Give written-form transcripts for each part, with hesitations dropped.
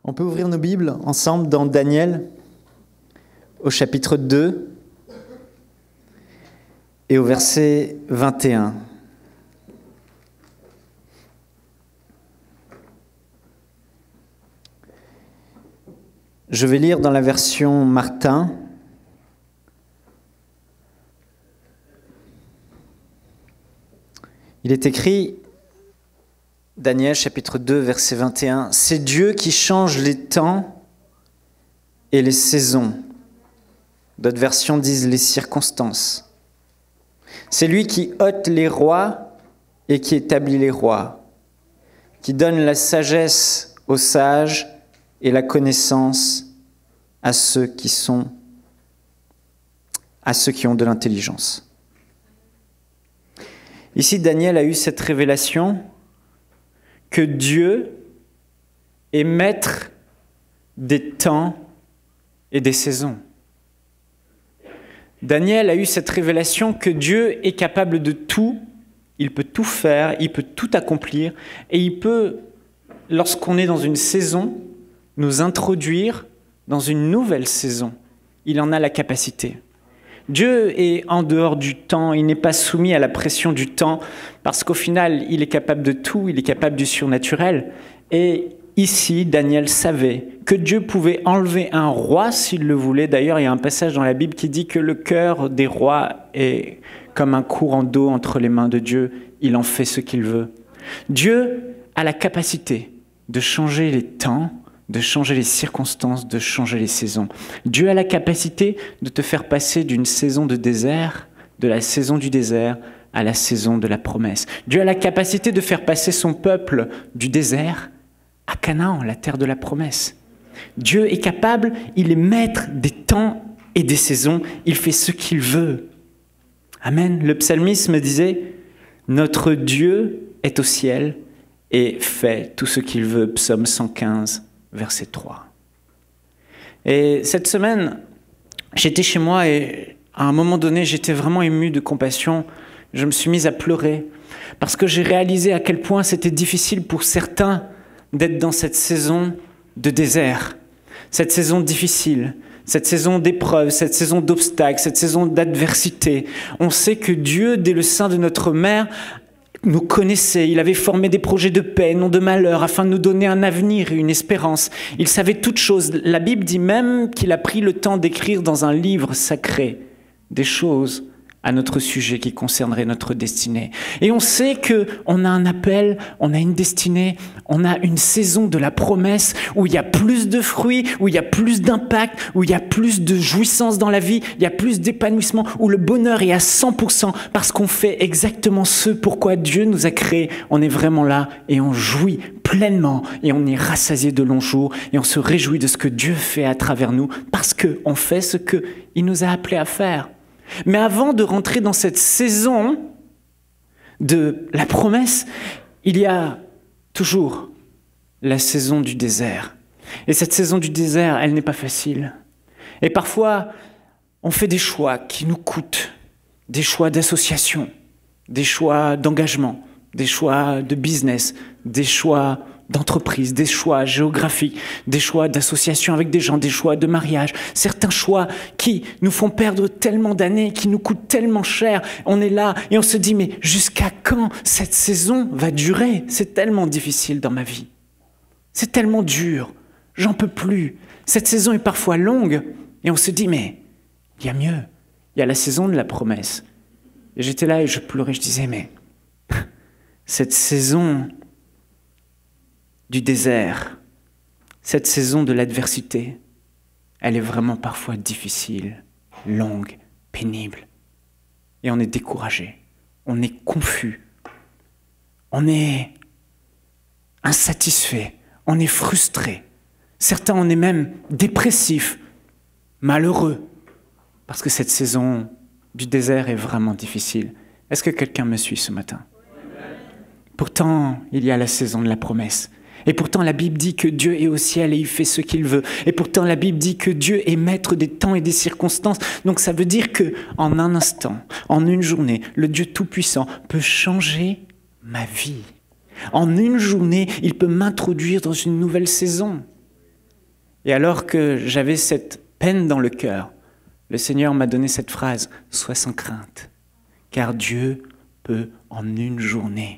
On peut ouvrir nos Bibles ensemble dans Daniel, au chapitre 2 et au verset 21. Je vais lire dans la version Martin. Il est écrit, Daniel chapitre 2, verset 21, « C'est Dieu qui change les temps et les saisons. » D'autres versions disent les circonstances. C'est lui qui ôte les rois et qui établit les rois, qui donne la sagesse aux sages et la connaissance à ceux qui ont de l'intelligence. Ici, Daniel a eu cette révélation que Dieu est maître des temps et des saisons. Daniel a eu cette révélation que Dieu est capable de tout, il peut tout faire, il peut tout accomplir, et il peut, lorsqu'on est dans une saison, nous introduire dans une nouvelle saison. Il en a la capacité. Dieu est en dehors du temps, il n'est pas soumis à la pression du temps, parce qu'au final, il est capable de tout, il est capable du surnaturel. Et ici, Daniel savait que Dieu pouvait enlever un roi s'il le voulait. D'ailleurs, il y a un passage dans la Bible qui dit que le cœur des rois est comme un courant d'eau entre les mains de Dieu. Il en fait ce qu'il veut. Dieu a la capacité de changer les temps, de changer les circonstances, de changer les saisons. Dieu a la capacité de te faire passer d'une saison de désert, de la saison du désert, à la saison de la promesse. Dieu a la capacité de faire passer son peuple du désert à Canaan, la terre de la promesse. Dieu est capable, il est maître des temps et des saisons, il fait ce qu'il veut. Amen. Le psalmiste me disait, « Notre Dieu est au ciel et fait tout ce qu'il veut », psaume 115. Verset 3. Et cette semaine, j'étais chez moi et à un moment donné, j'étais vraiment ému de compassion. Je me suis mise à pleurer parce que j'ai réalisé à quel point c'était difficile pour certains d'être dans cette saison de désert, cette saison difficile, cette saison d'épreuves, cette saison d'obstacles, cette saison d'adversité. On sait que Dieu, dès le sein de notre mère, nous connaissait, il avait formé des projets de paix, non de malheur, afin de nous donner un avenir et une espérance. Il savait toutes choses. La Bible dit même qu'il a pris le temps d'écrire dans un livre sacré des choses à notre sujet qui concernerait notre destinée. Et on sait qu'on a un appel, on a une destinée, on a une saison de la promesse où il y a plus de fruits, où il y a plus d'impact, où il y a plus de jouissance dans la vie, il y a plus d'épanouissement, où le bonheur est à 100% parce qu'on fait exactement ce pourquoi Dieu nous a créés. On est vraiment là et on jouit pleinement et on est rassasié de longs jours et on se réjouit de ce que Dieu fait à travers nous parce qu'on fait ce qu'il nous a appelés à faire. Mais avant de rentrer dans cette saison de la promesse, il y a toujours la saison du désert. Et cette saison du désert, elle n'est pas facile. Et parfois, on fait des choix qui nous coûtent, des choix d'association, des choix d'engagement, des choix de business, des choix d'entreprise, des choix géographiques, des choix d'association avec des gens, des choix de mariage, certains choix qui nous font perdre tellement d'années, qui nous coûtent tellement cher. On est là et on se dit, mais jusqu'à quand cette saison va durer? C'est tellement difficile dans ma vie. C'est tellement dur. J'en peux plus. Cette saison est parfois longue et on se dit, mais il y a mieux. Il y a la saison de la promesse. Et j'étais là et je pleurais, je disais, mais cette saison du désert, cette saison de l'adversité, elle est vraiment parfois difficile, longue, pénible. Et on est découragé, on est confus, on est insatisfait, on est frustré. Certains, on est même dépressifs, malheureux, parce que cette saison du désert est vraiment difficile. Est-ce que quelqu'un me suit ce matin? Pourtant, il y a la saison de la promesse. Et pourtant, la Bible dit que Dieu est au ciel et il fait ce qu'il veut. Et pourtant, la Bible dit que Dieu est maître des temps et des circonstances. Donc, ça veut dire qu'en un instant, en une journée, le Dieu Tout-Puissant peut changer ma vie. En une journée, il peut m'introduire dans une nouvelle saison. Et alors que j'avais cette peine dans le cœur, le Seigneur m'a donné cette phrase, « Sois sans crainte, car Dieu peut en une journée,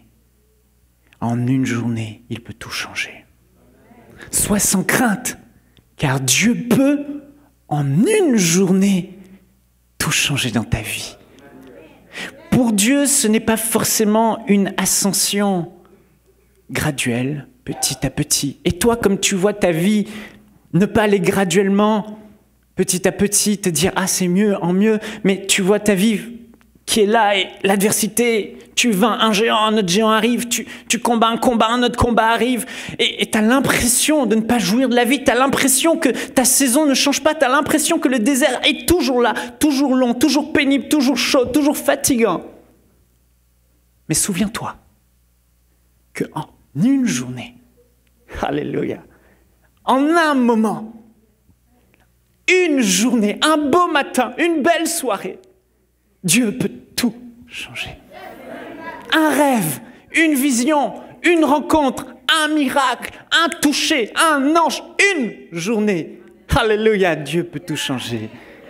il peut tout changer. Sois sans crainte, car Dieu peut en une journée tout changer dans ta vie. » Pour Dieu, ce n'est pas forcément une ascension graduelle, petit à petit. Et toi, comme tu vois ta vie ne pas aller graduellement, petit à petit, te dire « Ah, c'est mieux, en mieux », mais tu vois ta vie qui est là et l'adversité, tu vaincs un géant, un autre géant arrive, tu combats un combat, un autre combat arrive, et tu as l'impression de ne pas jouir de la vie, tu as l'impression que ta saison ne change pas, tu as l'impression que le désert est toujours là, toujours long, toujours pénible, toujours chaud, toujours fatigant. Mais souviens-toi qu'en une journée, alléluia, en un moment, une journée, un beau matin, une belle soirée, Dieu peut tout changer. Un rêve, une vision, une rencontre, un miracle, un toucher, un ange, une journée. Alléluia, Dieu peut tout changer.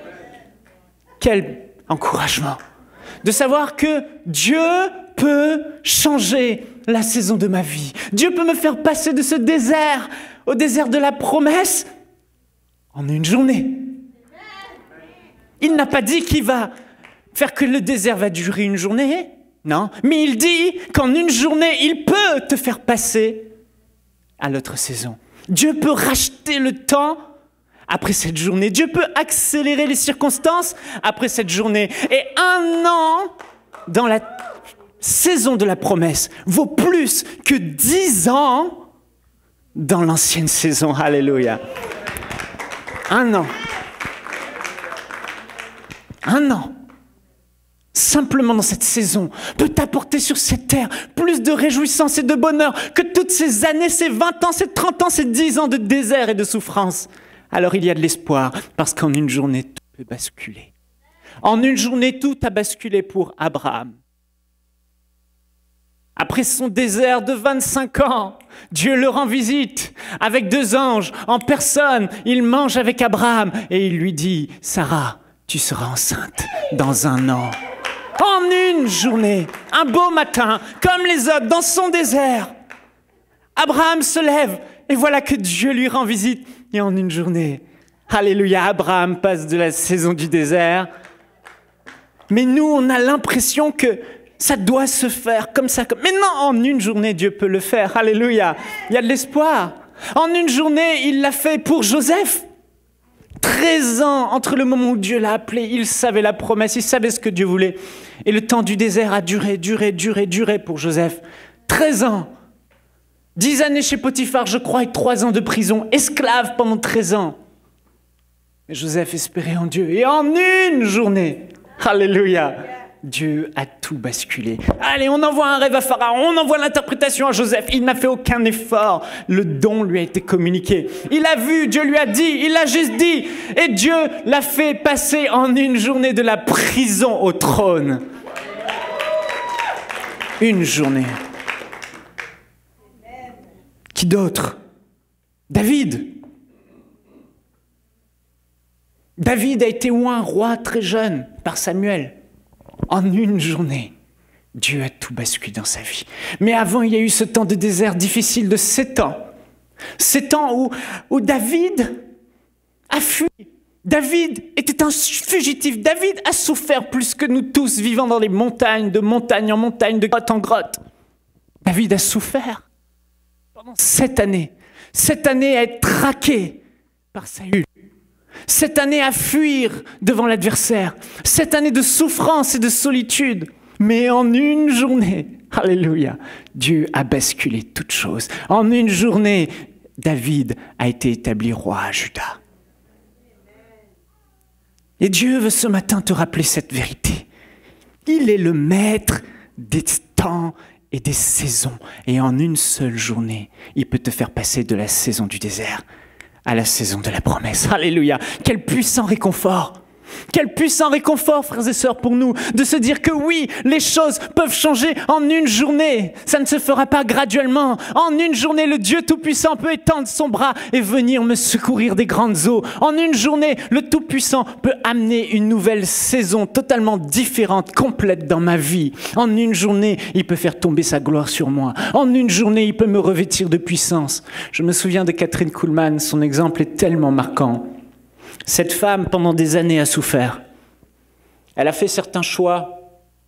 Quel encouragement de savoir que Dieu peut changer la saison de ma vie. Dieu peut me faire passer de ce désert au désert de la promesse en une journée. Il n'a pas dit qu'il va faire que le désert va durer une journée, non. Mais il dit qu'en une journée, il peut te faire passer à l'autre saison. Dieu peut racheter le temps après cette journée. Dieu peut accélérer les circonstances après cette journée. Et un an dans la saison de la promesse vaut plus que 10 ans dans l'ancienne saison. Alléluia. Un an. Un an. Simplement dans cette saison, peut t'apporter sur cette terre plus de réjouissance et de bonheur que toutes ces années, ces 20 ans, ces 30 ans, ces 10 ans de désert et de souffrance. Alors il y a de l'espoir, parce qu'en une journée, tout peut basculer. En une journée, tout a basculé pour Abraham. Après son désert de 25 ans, Dieu le rend visite avec 2 anges en personne. Il mange avec Abraham et il lui dit « Sarah, tu seras enceinte dans 1 an. » En une journée, un beau matin, comme les autres, dans son désert, Abraham se lève et voilà que Dieu lui rend visite. Et en une journée, alléluia, Abraham passe de la saison du désert. Mais nous, on a l'impression que ça doit se faire comme ça. Mais non, en une journée, Dieu peut le faire. Alléluia, il y a de l'espoir. En une journée, il l'a fait pour Joseph. 13 ans entre le moment où Dieu l'a appelé, il savait la promesse, il savait ce que Dieu voulait. Et le temps du désert a duré pour Joseph. 13 ans. 10 années chez Potiphar, je crois, et 3 ans de prison. Esclave pendant 13 ans. Mais Joseph espérait en Dieu. Et en une journée, alléluia, Dieu a tout basculé. Allez, on envoie un rêve à Pharaon, on envoie l'interprétation à Joseph. Il n'a fait aucun effort. Le don lui a été communiqué. Il a vu, Dieu lui a dit, il a juste dit. Et Dieu l'a fait passer en une journée de la prison au trône. Une journée. Qui d'autre? David. David a été oint roi très jeune par Samuel. En une journée, Dieu a tout basculé dans sa vie. Mais avant, il y a eu ce temps de désert difficile de 7 ans. 7 ans où David a fui. David était un fugitif. David a souffert plus que nous tous, vivant dans les montagnes, de montagne en montagne, de grotte en grotte. David a souffert pendant 7 années. 7 années à être traqué par Saül. 7 années à fuir devant l'adversaire. 7 années de souffrance et de solitude. Mais en une journée, alléluia, Dieu a basculé toutes choses. En une journée, David a été établi roi à Juda. Et Dieu veut ce matin te rappeler cette vérité. Il est le maître des temps et des saisons. Et en une seule journée, il peut te faire passer de la saison du désert à la saison de la promesse. Alléluia. Quel puissant réconfort. Quel puissant réconfort, frères et sœurs, pour nous, de se dire que oui, les choses peuvent changer en une journée. Ça ne se fera pas graduellement. En une journée, le Dieu Tout-Puissant peut étendre son bras et venir me secourir des grandes eaux. En une journée, le Tout-Puissant peut amener une nouvelle saison totalement différente, complète dans ma vie. En une journée, il peut faire tomber sa gloire sur moi. En une journée, il peut me revêtir de puissance. Je me souviens de Kathryn Kuhlman, son exemple est tellement marquant. Cette femme, pendant des années, a souffert. Elle a fait certains choix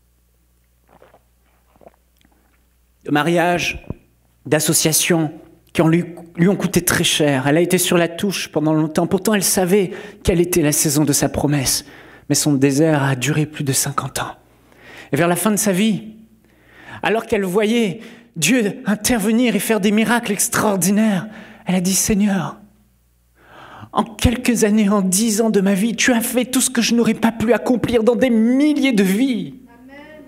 de mariage, d'association, qui lui ont coûté très cher. Elle a été sur la touche pendant longtemps. Pourtant, elle savait quelle était la saison de sa promesse. Mais son désert a duré plus de 50 ans. Et vers la fin de sa vie, alors qu'elle voyait Dieu intervenir et faire des miracles extraordinaires, elle a dit « Seigneur, en quelques années, en 10 ans de ma vie, tu as fait tout ce que je n'aurais pas pu accomplir dans des milliers de vies. Amen.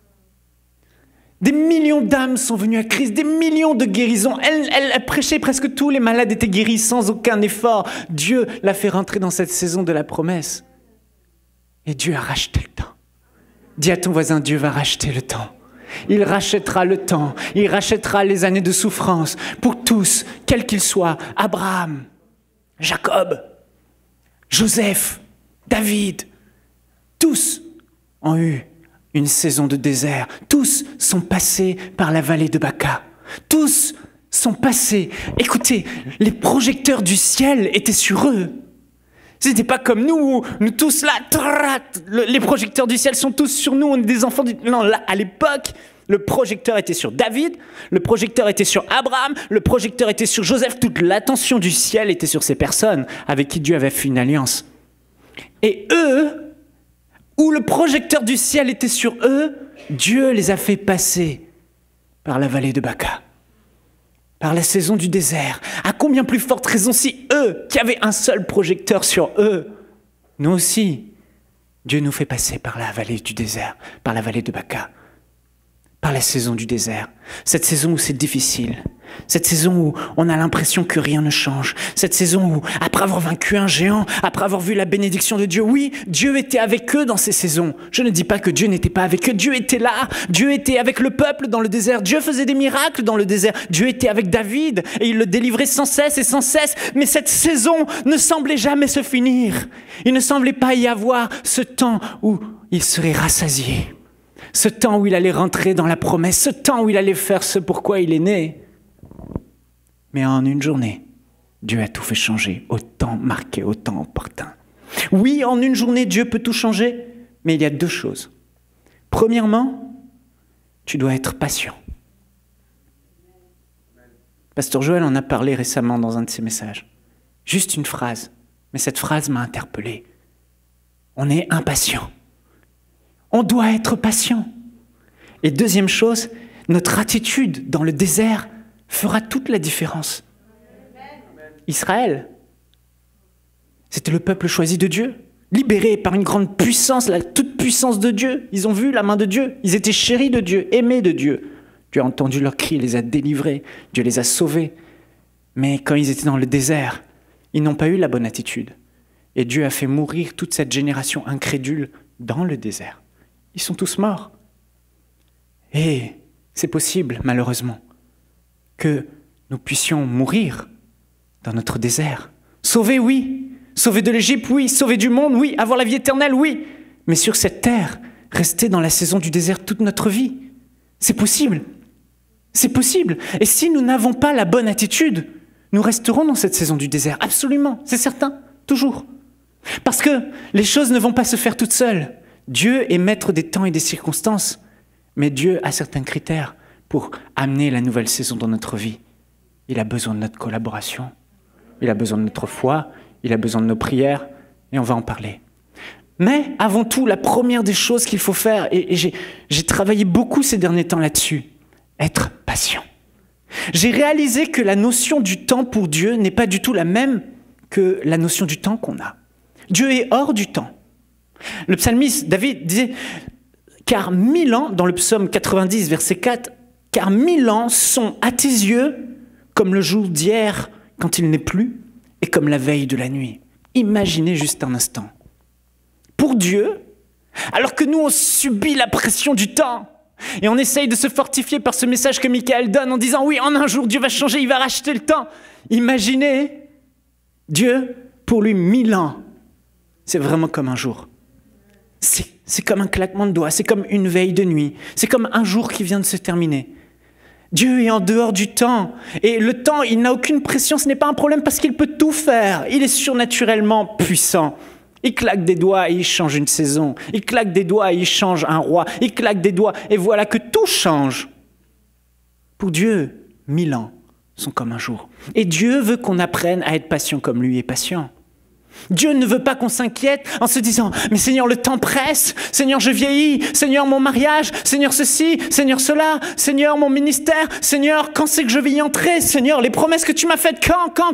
Des millions d'âmes sont venues à Christ, des millions de guérisons. Elle prêchait, presque tous les malades étaient guéris sans aucun effort. Dieu l'a fait rentrer dans cette saison de la promesse. Et Dieu a racheté le temps. Dis à ton voisin, Dieu va racheter le temps. Il rachètera le temps, il rachètera les années de souffrance pour tous, quels qu'ils soient. Abraham, Jacob, Joseph, David, tous ont eu une saison de désert. Tous sont passés par la vallée de Baca. Tous sont passés. Écoutez, les projecteurs du ciel étaient sur eux. Ce n'était pas comme nous tous là, les projecteurs du ciel sont tous sur nous, on est des enfants du... Non, là, à l'époque, le projecteur était sur David, le projecteur était sur Abraham, le projecteur était sur Joseph. Toute l'attention du ciel était sur ces personnes avec qui Dieu avait fait une alliance. Et eux, où le projecteur du ciel était sur eux, Dieu les a fait passer par la vallée de Baca, par la saison du désert. À combien plus forte raison si eux, qui avaient un seul projecteur sur eux, nous aussi, Dieu nous fait passer par la vallée du désert, par la vallée de Baca. Par la saison du désert, cette saison où c'est difficile, cette saison où on a l'impression que rien ne change, cette saison où, après avoir vaincu un géant, après avoir vu la bénédiction de Dieu, oui, Dieu était avec eux dans ces saisons. Je ne dis pas que Dieu n'était pas avec eux, Dieu était là, Dieu était avec le peuple dans le désert, Dieu faisait des miracles dans le désert, Dieu était avec David et il le délivrait sans cesse et sans cesse, mais cette saison ne semblait jamais se finir. Il ne semblait pas y avoir ce temps où il serait rassasié. Ce temps où il allait rentrer dans la promesse, ce temps où il allait faire ce pourquoi il est né. Mais en une journée, Dieu a tout fait changer, au temps marqué, au temps opportun. Oui, en une journée, Dieu peut tout changer, mais il y a deux choses. Premièrement, tu dois être patient. Pasteur Joël en a parlé récemment dans un de ses messages. Juste une phrase, mais cette phrase m'a interpellé. On est impatient. On doit être patient. Et deuxième chose, notre attitude dans le désert fera toute la différence. Israël, c'était le peuple choisi de Dieu, libéré par une grande puissance, la toute puissance de Dieu. Ils ont vu la main de Dieu, ils étaient chéris de Dieu, aimés de Dieu. Dieu a entendu leurs cris, il les a délivrés, Dieu les a sauvés. Mais quand ils étaient dans le désert, ils n'ont pas eu la bonne attitude. Et Dieu a fait mourir toute cette génération incrédule dans le désert. Ils sont tous morts. Et c'est possible, malheureusement, que nous puissions mourir dans notre désert. Sauvés, oui. Sauvés de l'Égypte, oui. Sauvés du monde, oui. Avoir la vie éternelle, oui. Mais sur cette terre, rester dans la saison du désert toute notre vie, c'est possible. C'est possible. Et si nous n'avons pas la bonne attitude, nous resterons dans cette saison du désert. Absolument, c'est certain, toujours. Parce que les choses ne vont pas se faire toutes seules. Dieu est maître des temps et des circonstances, mais Dieu a certains critères pour amener la nouvelle saison dans notre vie. Il a besoin de notre collaboration, il a besoin de notre foi, il a besoin de nos prières, et on va en parler. Mais avant tout, la première des choses qu'il faut faire, et j'ai travaillé beaucoup ces derniers temps là-dessus, être patient. J'ai réalisé que la notion du temps pour Dieu n'est pas du tout la même que la notion du temps qu'on a. Dieu est hors du temps. Le psalmiste David disait « Car 1000 ans », dans le psaume 90, verset 4, « Car 1000 ans sont à tes yeux comme le jour d'hier quand il n'est plus et comme la veille de la nuit. » Imaginez juste un instant. pour Dieu, alors que nous, on subit la pression du temps. Et on essaye de se fortifier par ce message que Michael donne en disant « Oui, en un jour, Dieu va changer, il va racheter le temps. » Imaginez, Dieu, pour lui, 1000 ans, c'est vraiment comme un jour. C'est comme un claquement de doigts, c'est comme une veille de nuit, c'est comme un jour qui vient de se terminer. Dieu est en dehors du temps. Et le temps, il n'a aucune pression, ce n'est pas un problème parce qu'il peut tout faire. Il est surnaturellement puissant. Il claque des doigts et il change une saison. Il claque des doigts et il change un roi. Il claque des doigts et voilà que tout change. Pour Dieu, 1000 ans sont comme un jour. Et Dieu veut qu'on apprenne à être patient comme lui est patient. Dieu ne veut pas qu'on s'inquiète en se disant « Mais Seigneur, le temps presse. Seigneur, je vieillis. Seigneur, mon mariage. Seigneur, ceci. Seigneur, cela. Seigneur, mon ministère. Seigneur, quand c'est que je vais y entrer? Seigneur, les promesses que tu m'as faites, quand ?»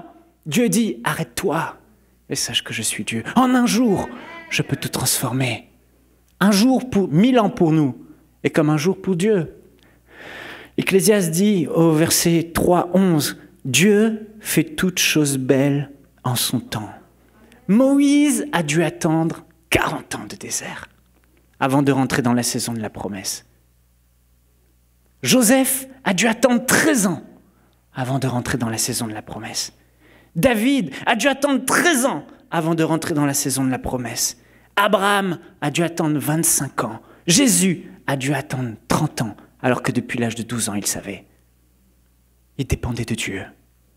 Dieu dit « Arrête-toi et sache que je suis Dieu. En un jour, je peux tout transformer. Un jour pour 1000 ans pour nous est comme un jour pour Dieu. » Ecclésiaste dit au verset 3:11 « Dieu fait toutes choses belles en son temps. » Moïse a dû attendre 40 ans de désert avant de rentrer dans la saison de la promesse. Joseph a dû attendre 13 ans avant de rentrer dans la saison de la promesse. David a dû attendre 13 ans avant de rentrer dans la saison de la promesse. Abraham a dû attendre 25 ans. Jésus a dû attendre 30 ans, alors que depuis l'âge de 12 ans, il savait. Il dépendait de Dieu.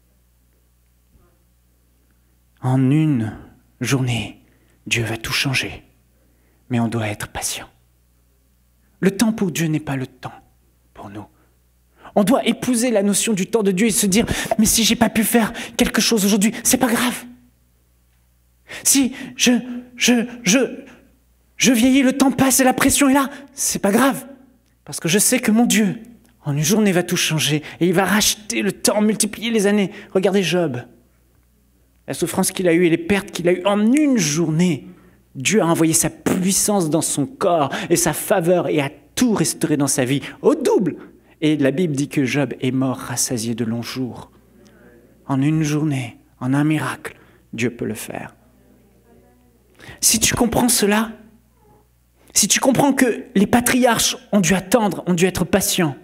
En une journée, Dieu va tout changer, mais on doit être patient. Le temps pour Dieu n'est pas le temps pour nous. On doit épouser la notion du temps de Dieu et se dire « Mais si j'ai pas pu faire quelque chose aujourd'hui, c'est pas grave. Si je vieillis, le temps passe et la pression est là, c'est pas grave. Parce que je sais que mon Dieu, en une journée, va tout changer et il va racheter le temps, multiplier les années. Regardez Job. La souffrance qu'il a eue et les pertes qu'il a eues en une journée. Dieu a envoyé sa puissance dans son corps et sa faveur et a tout restauré dans sa vie au double. Et la Bible dit que Job est mort rassasié de longs jours. En une journée, en un miracle, Dieu peut le faire. Si tu comprends cela, si tu comprends que les patriarches ont dû attendre, ont dû être patients,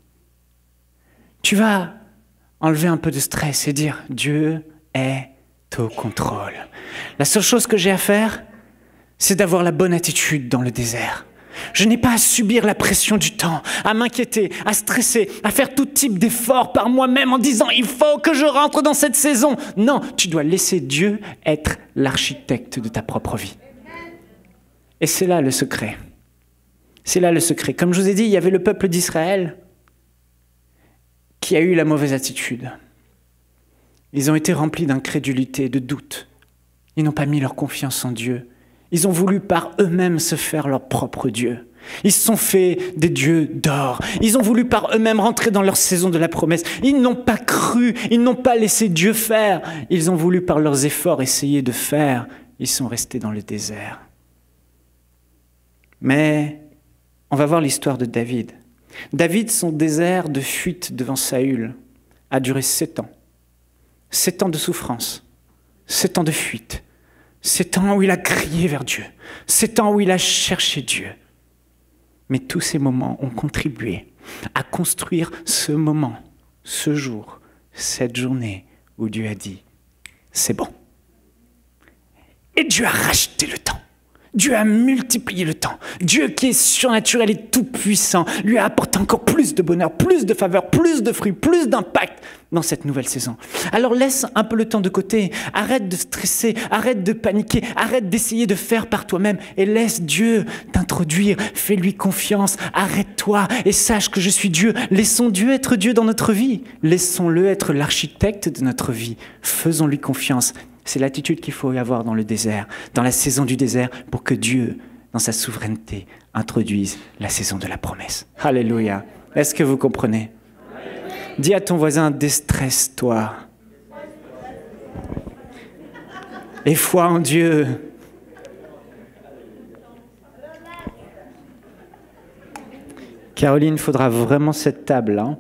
tu vas enlever un peu de stress et dire « Dieu est au contrôle. » La seule chose que j'ai à faire, c'est d'avoir la bonne attitude dans le désert. Je n'ai pas à subir la pression du temps, à m'inquiéter, à stresser, à faire tout type d'efforts par moi-même en disant « il faut que je rentre dans cette saison ». Non, tu dois laisser Dieu être l'architecte de ta propre vie. Et c'est là le secret. C'est là le secret. Comme je vous ai dit, il y avait le peuple d'Israël qui a eu la mauvaise attitude. Ils ont été remplis d'incrédulité, de doute. Ils n'ont pas mis leur confiance en Dieu. Ils ont voulu par eux-mêmes se faire leur propre Dieu. Ils se sont fait des dieux d'or. Ils ont voulu par eux-mêmes rentrer dans leur saison de la promesse. Ils n'ont pas cru, ils n'ont pas laissé Dieu faire. Ils ont voulu par leurs efforts essayer de faire. Ils sont restés dans le désert. Mais on va voir l'histoire de David. David, son désert de fuite devant Saül a duré 7 ans. 7 ans de souffrance, 7 ans de fuite, 7 ans où il a crié vers Dieu, 7 ans où il a cherché Dieu. Mais tous ces moments ont contribué à construire ce moment, ce jour, cette journée où Dieu a dit « c'est bon ». Et Dieu a racheté le temps. Dieu a multiplié le temps. Dieu qui est surnaturel et tout-puissant lui a apporté encore plus de bonheur, plus de faveur, plus de fruits, plus d'impact dans cette nouvelle saison. Alors laisse un peu le temps de côté. Arrête de stresser, arrête de paniquer, arrête d'essayer de faire par toi-même et laisse Dieu t'introduire. Fais-lui confiance, arrête-toi et sache que je suis Dieu. Laissons Dieu être Dieu dans notre vie. Laissons-le être l'architecte de notre vie. Faisons-lui confiance. C'est l'attitude qu'il faut y avoir dans le désert, dans la saison du désert, pour que Dieu, dans sa souveraineté, introduise la saison de la promesse. Alléluia. Est-ce que vous comprenez? Dis à ton voisin, déstresse-toi. Et foi en Dieu. Caroline, il faudra vraiment cette table, hein?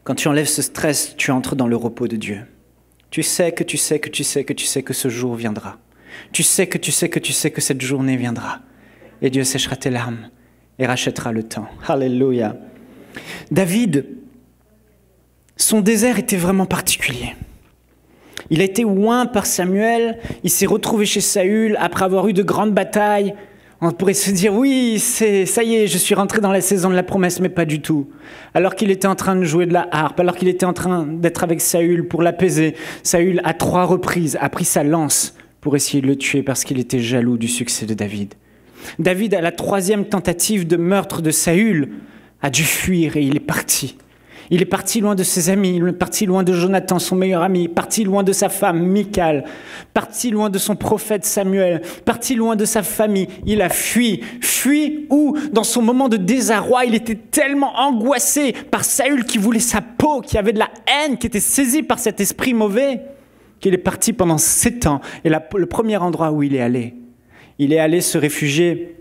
Quand tu enlèves ce stress, tu entres dans le repos de Dieu. Tu sais que ce jour viendra. Tu sais que cette journée viendra. Et Dieu séchera tes larmes et rachètera le temps. Alléluia. David, son désert était vraiment particulier. Il a été oint par Samuel, il s'est retrouvé chez Saül après avoir eu de grandes batailles. On pourrait se dire, oui, ça y est, je suis rentré dans la saison de la promesse, mais pas du tout. Alors qu'il était en train de jouer de la harpe, alors qu'il était en train d'être avec Saül pour l'apaiser, Saül, à 3 reprises, a pris sa lance pour essayer de le tuer parce qu'il était jaloux du succès de David. David, à la 3e tentative de meurtre de Saül, a dû fuir et il est parti. Il est parti loin de ses amis, il est parti loin de Jonathan, son meilleur ami, parti loin de sa femme, Michal, parti loin de son prophète Samuel, parti loin de sa famille. Il a fui. Fui où, dans son moment de désarroi, il était tellement angoissé par Saül qui voulait sa peau, qui avait de la haine, qui était saisi par cet esprit mauvais, qu'il est parti pendant 7 ans. Et le premier endroit où il est allé se réfugier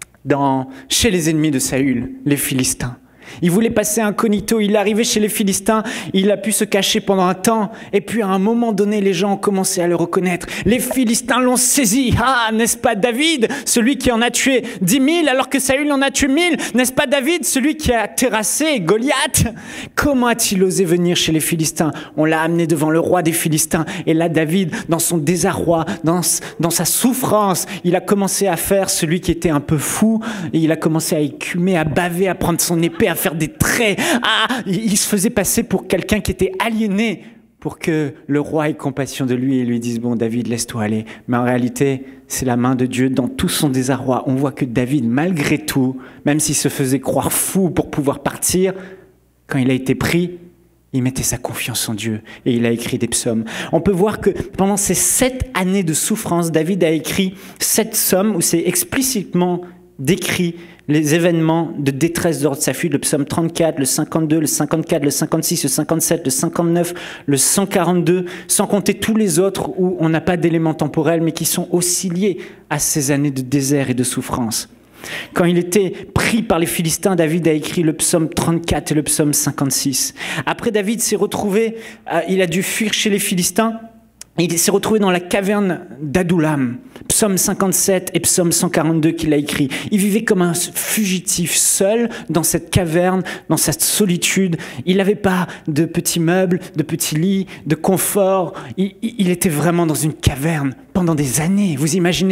chez les ennemis de Saül, les Philistins. Il voulait passer incognito, il est arrivé chez les Philistins, il a pu se cacher pendant un temps, et puis à un moment donné, les gens ont commencé à le reconnaître. Les Philistins l'ont saisi. Ah, n'est-ce pas David, celui qui en a tué 10 000 alors que Saül en a tué 1000? N'est-ce pas David, celui qui a terrassé Goliath? Comment a-t-il osé venir chez les Philistins? On l'a amené devant le roi des Philistins, et là David, dans son désarroi, dans sa souffrance, il a commencé à faire celui qui était un peu fou, et il a commencé à écumer, à baver, à prendre son épée, à faire des traits. Il se faisait passer pour quelqu'un qui était aliéné pour que le roi ait compassion de lui et lui dise « Bon, David, laisse-toi aller ». Mais en réalité, c'est la main de Dieu dans tout son désarroi. On voit que David, malgré tout, même s'il se faisait croire fou pour pouvoir partir, quand il a été pris, il mettait sa confiance en Dieu et il a écrit des psaumes. On peut voir que pendant ces 7 années de souffrance, David a écrit 7 psaumes où c'est explicitement décrit les événements de détresse lors de sa fuite, le psaume 34, le 52, le 54, le 56, le 57, le 59, le 142, sans compter tous les autres où on n'a pas d'éléments temporels, mais qui sont aussi liés à ces années de désert et de souffrance. Quand il était pris par les Philistins, David a écrit le psaume 34 et le psaume 56. Après, David s'est retrouvé, il a dû fuir chez les Philistins. Il s'est retrouvé dans la caverne d'Adoulam, psaume 57 et psaume 142 qu'il a écrit. Il vivait comme un fugitif seul dans cette caverne, dans cette solitude. Il n'avait pas de petits meubles, de petits lits, de confort. Il était vraiment dans une caverne pendant des années. Vous imaginez ?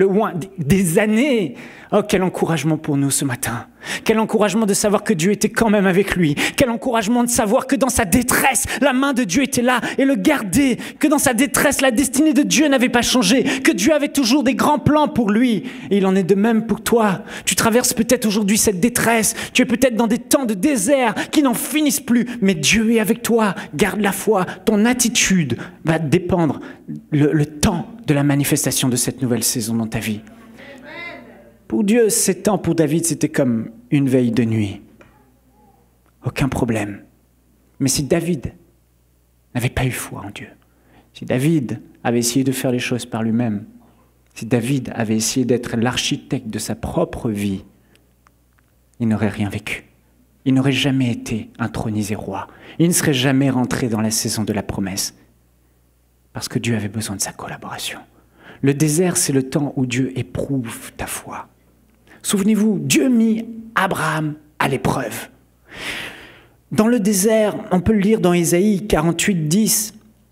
Des années. Oh, quel encouragement pour nous ce matin. Quel encouragement de savoir que Dieu était quand même avec lui. Quel encouragement de savoir que dans sa détresse, la main de Dieu était là et le gardait. Que dans sa détresse, la destinée de Dieu n'avait pas changé. Que Dieu avait toujours des grands plans pour lui. Et il en est de même pour toi. Tu traverses peut-être aujourd'hui cette détresse. Tu es peut-être dans des temps de désert qui n'en finissent plus. Mais Dieu est avec toi. Garde la foi. Ton attitude va dépendre le temps de la manifestation de cette nouvelle saison dans ta vie. Pour Dieu, ces temps pour David, c'était comme une veille de nuit. Aucun problème. Mais si David n'avait pas eu foi en Dieu, si David avait essayé de faire les choses par lui-même, si David avait essayé d'être l'architecte de sa propre vie, il n'aurait rien vécu. Il n'aurait jamais été intronisé roi. Il ne serait jamais rentré dans la saison de la promesse. Parce que Dieu avait besoin de sa collaboration. Le désert, c'est le temps où Dieu éprouve ta foi. Souvenez-vous, Dieu mit Abraham à l'épreuve. Dans le désert, on peut le lire dans Ésaïe 48, 10,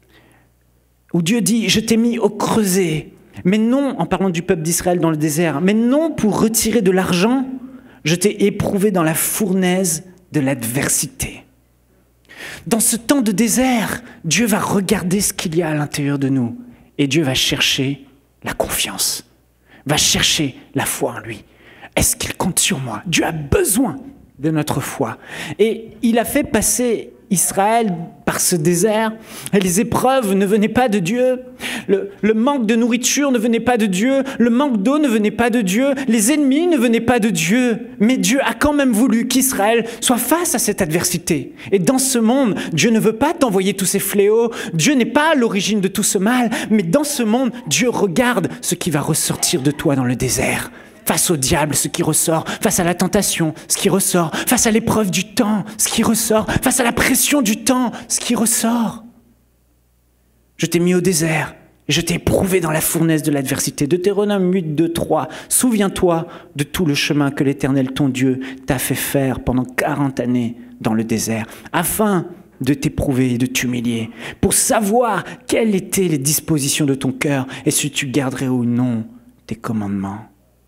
où Dieu dit « Je t'ai mis au creuset ». Mais non, en parlant du peuple d'Israël dans le désert, mais non pour retirer de l'argent, je t'ai éprouvé dans la fournaise de l'adversité. Dans ce temps de désert, Dieu va regarder ce qu'il y a à l'intérieur de nous et Dieu va chercher la confiance, va chercher la foi en lui. Est-ce qu'il compte sur moi? Dieu a besoin de notre foi. Et il a fait passer Israël par ce désert. Et les épreuves ne venaient pas de Dieu. Le manque de nourriture ne venait pas de Dieu. Le manque d'eau ne venait pas de Dieu. Les ennemis ne venaient pas de Dieu. Mais Dieu a quand même voulu qu'Israël soit face à cette adversité. Et dans ce monde, Dieu ne veut pas t'envoyer tous ces fléaux. Dieu n'est pas à l'origine de tout ce mal. Mais dans ce monde, Dieu regarde ce qui va ressortir de toi dans le désert. face au diable, ce qui ressort, face à la tentation, ce qui ressort, face à l'épreuve du temps, ce qui ressort, face à la pression du temps, ce qui ressort. Je t'ai mis au désert et je t'ai éprouvé dans la fournaise de l'adversité. Deutéronome 8, 2, 3. Souviens-toi de tout le chemin que l'Éternel, ton Dieu, t'a fait faire pendant 40 années dans le désert, afin de t'éprouver et de t'humilier, pour savoir quelles étaient les dispositions de ton cœur et si tu garderais ou non tes commandements.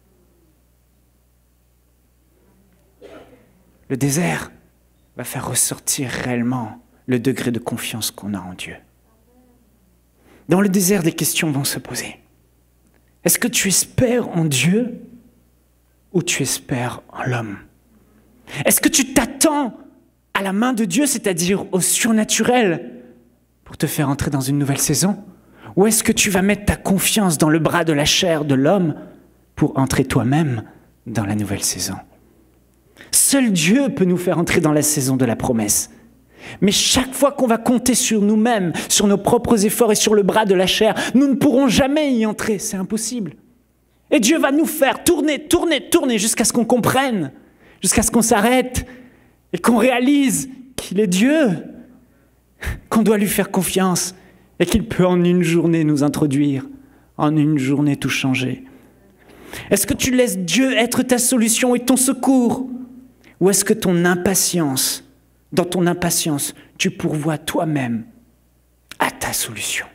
Le désert va faire ressortir réellement le degré de confiance qu'on a en Dieu. Dans le désert, des questions vont se poser. Est-ce que tu espères en Dieu ou tu espères en l'homme? Est-ce que tu t'attends à la main de Dieu, c'est-à-dire au surnaturel, pour te faire entrer dans une nouvelle saison? Ou est-ce que tu vas mettre ta confiance dans le bras de la chair de l'homme pour entrer toi-même dans la nouvelle saison? Seul Dieu peut nous faire entrer dans la saison de la promesse. Mais chaque fois qu'on va compter sur nous-mêmes, sur nos propres efforts et sur le bras de la chair, nous ne pourrons jamais y entrer, c'est impossible. Et Dieu va nous faire tourner jusqu'à ce qu'on comprenne, jusqu'à ce qu'on s'arrête et qu'on réalise qu'il est Dieu, qu'on doit lui faire confiance et qu'il peut en une journée nous introduire, en une journée tout changer. Est-ce que tu laisses Dieu être ta solution et ton secours? Ou est-ce que dans ton impatience, tu pourvois toi-même à ta solution?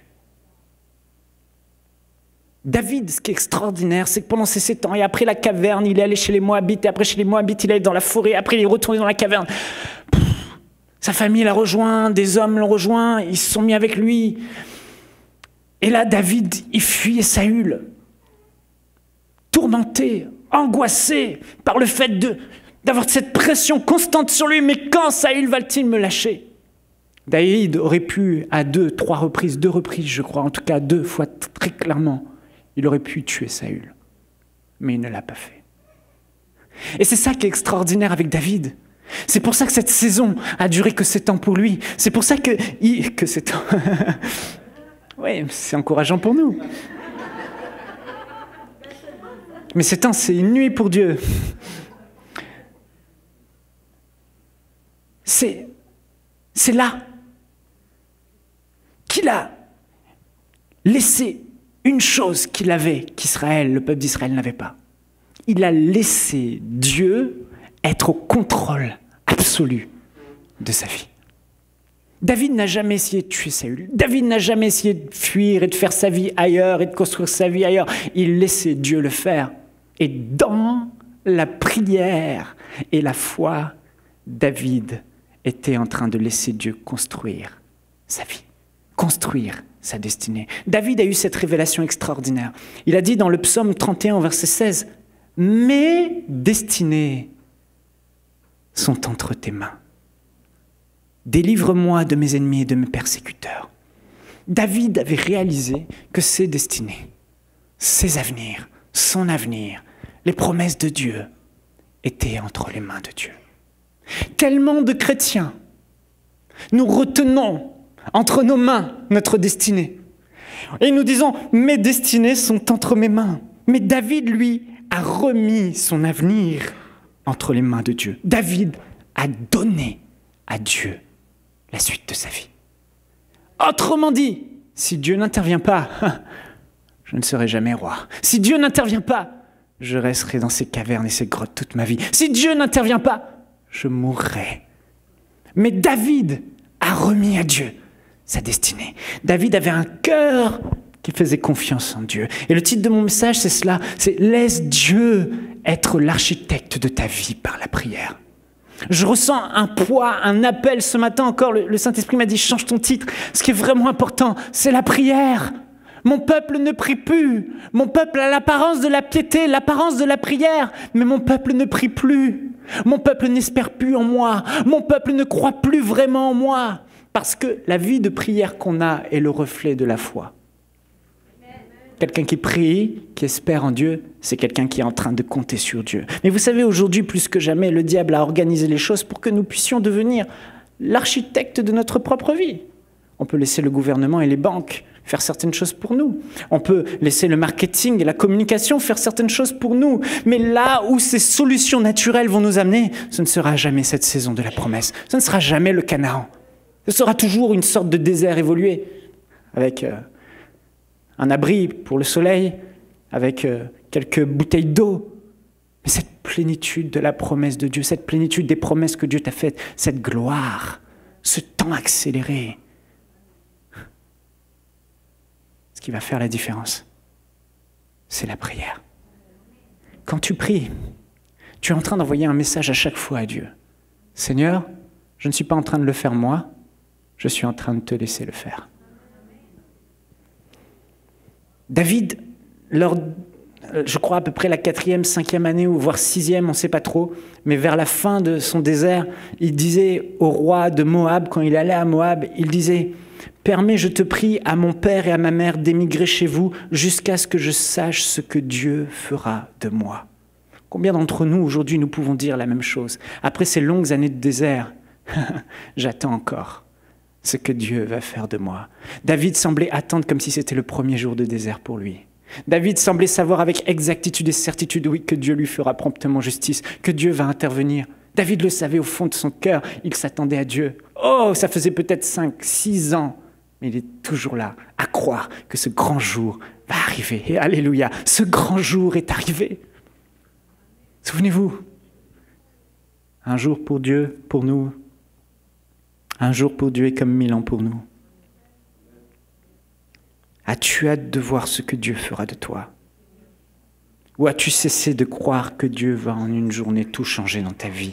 David, ce qui est extraordinaire, c'est que pendant ces 7 ans, et après la caverne, il est allé chez les Moabites, et après chez les Moabites, il est allé dans la forêt, après il est retourné dans la caverne. Sa famille l'a rejoint, des hommes l'ont rejoint, ils se sont mis avec lui. Et là, David, il fuyait Saül, tourmenté, angoissé par le fait d'avoir cette pression constante sur lui. Mais quand Saül va-t-il me lâcher? David aurait pu, à 2 reprises, je crois, en tout cas 2 fois très clairement, il aurait pu tuer Saül. Mais il ne l'a pas fait. Et c'est ça qui est extraordinaire avec David. C'est pour ça que cette saison a duré que 7 ans pour lui. C'est pour ça que 7 ans. Oui, c'est encourageant pour nous. Mais 7 ans, c'est une nuit pour Dieu. C'est là qu'il a laissé une chose qu'il avait, qu'Israël, le peuple d'Israël n'avait pas. Il a laissé Dieu être au contrôle absolu de sa vie. David n'a jamais essayé de tuer Saül. David n'a jamais essayé de fuir et de faire sa vie ailleurs et de construire sa vie ailleurs. Il laissait Dieu le faire. Et dans la prière et la foi, David était en train de laisser Dieu construire sa vie, construire sa destinée. David a eu cette révélation extraordinaire. Il a dit dans le psaume 31, verset 16, « Mes destinées sont entre tes mains. Délivre-moi de mes ennemis et de mes persécuteurs. » David avait réalisé que ses destinées, ses avenirs, son avenir, les promesses de Dieu étaient entre les mains de Dieu. Tellement de chrétiens, nous retenons entre nos mains notre destinée. Et nous disons, mes destinées sont entre mes mains. Mais David, lui, a remis son avenir entre les mains de Dieu. David a donné à Dieu la suite de sa vie. Autrement dit, si Dieu n'intervient pas, je ne serai jamais roi. Si Dieu n'intervient pas, je resterai dans ces cavernes et ces grottes toute ma vie. Si Dieu n'intervient pas, je mourrai. Mais David a remis à Dieu sa destinée. David avait un cœur qui faisait confiance en Dieu. Et le titre de mon message, c'est cela, c'est « Laisse Dieu être l'architecte de ta vie par la prière ». Je ressens un poids, un appel. Ce matin encore, le Saint-Esprit m'a dit « Change ton titre ». Ce qui est vraiment important, c'est la prière. Mon peuple ne prie plus. Mon peuple a l'apparence de la piété, l'apparence de la prière, mais mon peuple ne prie plus. Mon peuple n'espère plus en moi. Mon peuple ne croit plus vraiment en moi. Parce que la vie de prière qu'on a est le reflet de la foi. Quelqu'un qui prie, qui espère en Dieu, c'est quelqu'un qui est en train de compter sur Dieu. Mais vous savez, aujourd'hui, plus que jamais, le diable a organisé les choses pour que nous puissions devenir l'architecte de notre propre vie. On peut laisser le gouvernement et les banques faire certaines choses pour nous. On peut laisser le marketing et la communication faire certaines choses pour nous. Mais là où ces solutions naturelles vont nous amener, ce ne sera jamais cette saison de la promesse. Ce ne sera jamais le Canaan. Ce sera toujours une sorte de désert évolué, avec un abri pour le soleil, avec quelques bouteilles d'eau. Mais cette plénitude de la promesse de Dieu, cette plénitude des promesses que Dieu t'a faites, cette gloire, ce temps accéléré, ce qui va faire la différence, c'est la prière. Quand tu pries, tu es en train d'envoyer un message à chaque fois à Dieu. Seigneur, je ne suis pas en train de le faire moi, je suis en train de te laisser le faire. David, je crois à peu près la 4e, 5e année, ou voire 6e, on ne sait pas trop, mais vers la fin de son désert, il disait au roi de Moab, quand il allait à Moab, il disait « Permets, je te prie, à mon père et à ma mère d'émigrer chez vous jusqu'à ce que je sache ce que Dieu fera de moi. » Combien d'entre nous, aujourd'hui, nous pouvons dire la même chose? Après ces longues années de désert, j'attends encore ce que Dieu va faire de moi. David semblait attendre comme si c'était le premier jour de désert pour lui. David semblait savoir avec exactitude et certitude, oui, que Dieu lui fera promptement justice, que Dieu va intervenir. David le savait au fond de son cœur, il s'attendait à Dieu. Oh, ça faisait peut-être 5, 6 ans, mais il est toujours là, à croire que ce grand jour va arriver. Et alléluia, ce grand jour est arrivé. Souvenez-vous, un jour pour Dieu, pour nous, un jour pour Dieu est comme 1000 ans pour nous. As-tu hâte de voir ce que Dieu fera de toi? Ou as-tu cessé de croire que Dieu va en une journée tout changer dans ta vie?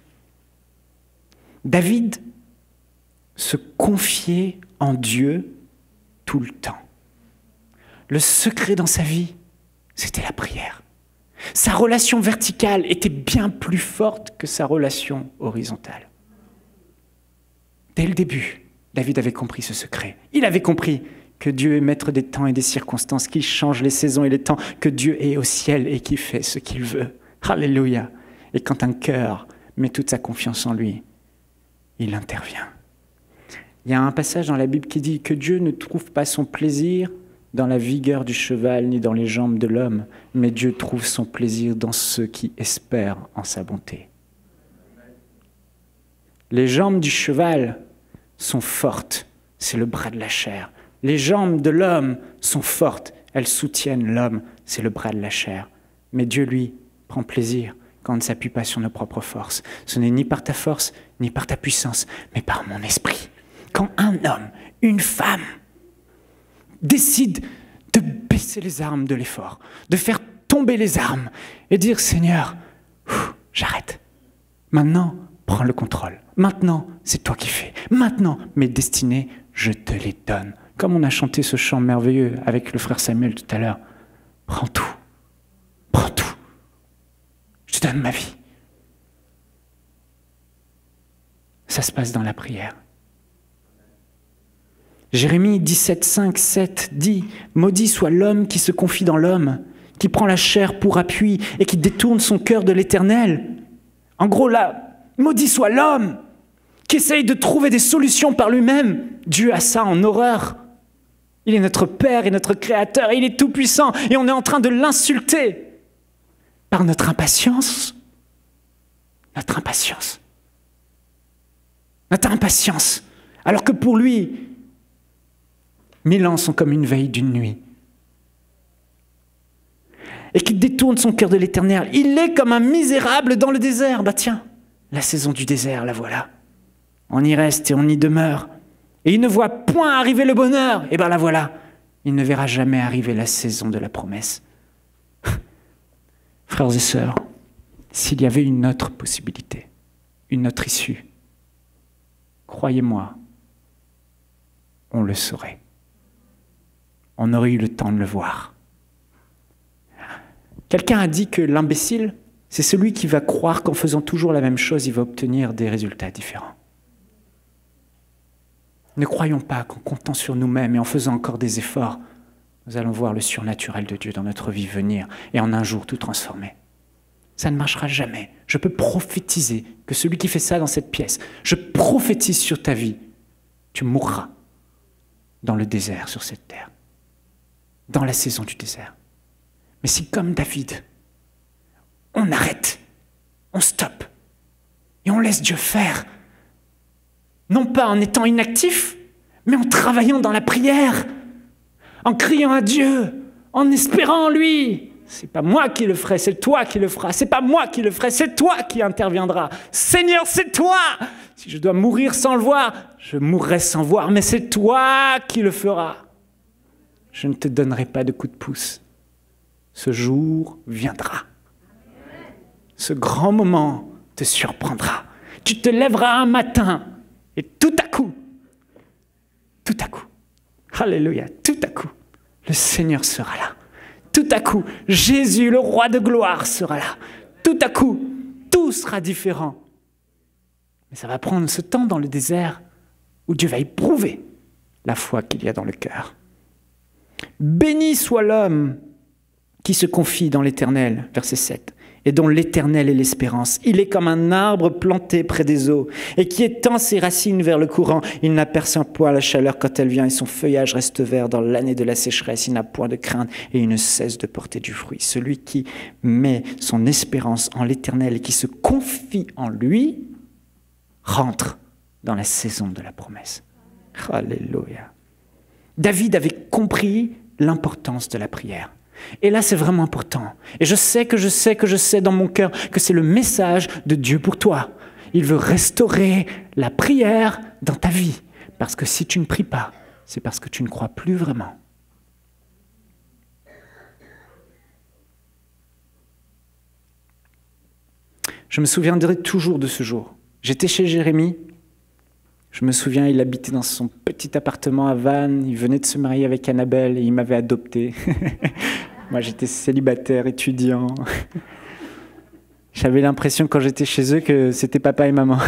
David se confiait en Dieu tout le temps. Le secret dans sa vie, c'était la prière. Sa relation verticale était bien plus forte que sa relation horizontale. Dès le début, David avait compris ce secret. Il avait compris que Dieu est maître des temps et des circonstances, qu'il change les saisons et les temps, que Dieu est au ciel et qu'il fait ce qu'il veut. Alléluia. Et quand un cœur met toute sa confiance en lui, il intervient. Il y a un passage dans la Bible qui dit que Dieu ne trouve pas son plaisir dans la vigueur du cheval ni dans les jambes de l'homme, mais Dieu trouve son plaisir dans ceux qui espèrent en sa bonté. Les jambes du cheval sont fortes, c'est le bras de la chair. Les jambes de l'homme sont fortes, elles soutiennent l'homme, c'est le bras de la chair. Mais Dieu, lui, prend plaisir quand on ne s'appuie pas sur nos propres forces. Ce n'est ni par ta force, ni par ta puissance, mais par mon esprit. Quand un homme, une femme, décide de baisser les armes de l'effort, de faire tomber les armes et dire « Seigneur, j'arrête. Maintenant, prends le contrôle. Maintenant, c'est toi qui fais. Maintenant, mes destinées, je te les donne. » Comme on a chanté ce chant merveilleux avec le frère Samuel tout à l'heure. Prends tout. Prends tout. Je te donne ma vie. Ça se passe dans la prière. Jérémie 17, 5, 7 dit « Maudit soit l'homme qui se confie dans l'homme, qui prend la chair pour appui et qui détourne son cœur de l'Éternel. » En gros là, maudit soit l'homme qui essaye de trouver des solutions par lui-même. Dieu a ça en horreur. Il est notre Père et notre Créateur, et il est tout-puissant, et on est en train de l'insulter par notre impatience. Notre impatience. Notre impatience. Alors que pour lui, 1000 ans sont comme une veille d'une nuit. Et qui détourne son cœur de l'Éternel. Il est comme un misérable dans le désert. Bah tiens, la saison du désert, la voilà. On y reste et on y demeure. Et il ne voit point arriver le bonheur. Et bien la voilà. Il ne verra jamais arriver la saison de la promesse. Frères et sœurs, s'il y avait une autre possibilité, une autre issue, croyez-moi, on le saurait. On aurait eu le temps de le voir. Quelqu'un a dit que l'imbécile, c'est celui qui va croire qu'en faisant toujours la même chose, il va obtenir des résultats différents. Ne croyons pas qu'en comptant sur nous-mêmes et en faisant encore des efforts, nous allons voir le surnaturel de Dieu dans notre vie venir et en un jour tout transformer. Ça ne marchera jamais. Je peux prophétiser que celui qui fait ça dans cette pièce, je prophétise sur ta vie, tu mourras. dans le désert sur cette terre, dans la saison du désert. Mais si comme David, on arrête, on stoppe, et on laisse Dieu faire, non pas en étant inactif, mais en travaillant dans la prière, en criant à Dieu, en espérant en lui. C'est pas moi qui le ferai, c'est toi qui le feras. C'est pas moi qui le ferai, c'est toi qui interviendras. Seigneur, c'est toi. Si je dois mourir sans le voir, je mourrai sans voir, mais c'est toi qui le feras. Je ne te donnerai pas de coup de pouce. Ce jour viendra. Ce grand moment te surprendra. Tu te lèveras un matin et tout à coup, alléluia, tout à coup, le Seigneur sera là. Tout à coup, Jésus, le roi de gloire, sera là. Tout à coup, tout sera différent. Mais ça va prendre ce temps dans le désert où Dieu va éprouver la foi qu'il y a dans le cœur. Béni soit l'homme qui se confie dans l'Éternel, verset 7, et dont l'Éternel est l'espérance. Il est comme un arbre planté près des eaux et qui étend ses racines vers le courant. Il n'aperçoit point la chaleur quand elle vient et son feuillage reste vert dans l'année de la sécheresse. Il n'a point de crainte et il ne cesse de porter du fruit. Celui qui met son espérance en l'Éternel et qui se confie en lui rentre dans la saison de la promesse. Alléluia. David avait compris l'importance de la prière. Et là, c'est vraiment important. Et je sais dans mon cœur que c'est le message de Dieu pour toi. Il veut restaurer la prière dans ta vie. Parce que si tu ne pries pas, c'est parce que tu ne crois plus vraiment. Je me souviendrai toujours de ce jour. J'étais chez Jérémie. Je me souviens, il habitait dans son petit appartement à Vannes. Il venait de se marier avec Annabelle et il m'avait adopté. Moi, j'étais célibataire, étudiant. J'avais l'impression quand j'étais chez eux que c'était papa et maman.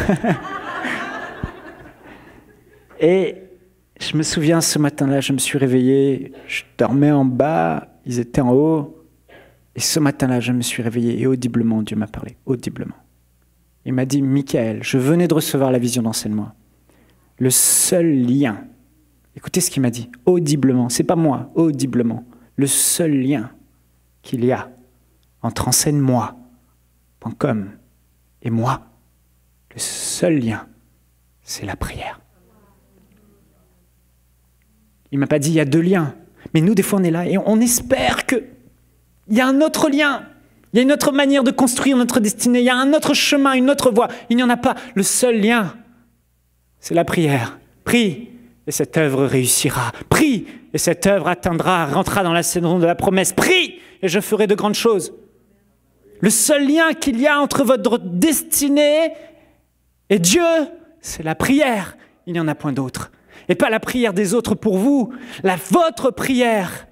Et je me souviens, ce matin-là, je me suis réveillé. Je dormais en bas, ils étaient en haut. Et ce matin-là, je me suis réveillé et audiblement, Dieu m'a parlé, audiblement. Il m'a dit, Michael, je venais de recevoir la vision d'enseigne-moi. Le seul lien, écoutez ce qu'il m'a dit, audiblement, c'est pas moi, audiblement. Le seul lien qu'il y a entre enseigne-moi.com et moi, le seul lien, c'est la prière. Il ne m'a pas dit il y a 2 liens, mais nous, des fois, on est là et on espère qu'il y a un autre lien, il y a une autre manière de construire notre destinée, il y a un autre chemin, une autre voie. Il n'y en a pas. Le seul lien, c'est la prière. Prie et cette œuvre réussira. Prie et cette œuvre rentrera dans la saison de la promesse. Prie et je ferai de grandes choses. Le seul lien qu'il y a entre votre destinée et Dieu, c'est la prière. Il n'y en a point d'autre. Et pas la prière des autres pour vous, votre prière.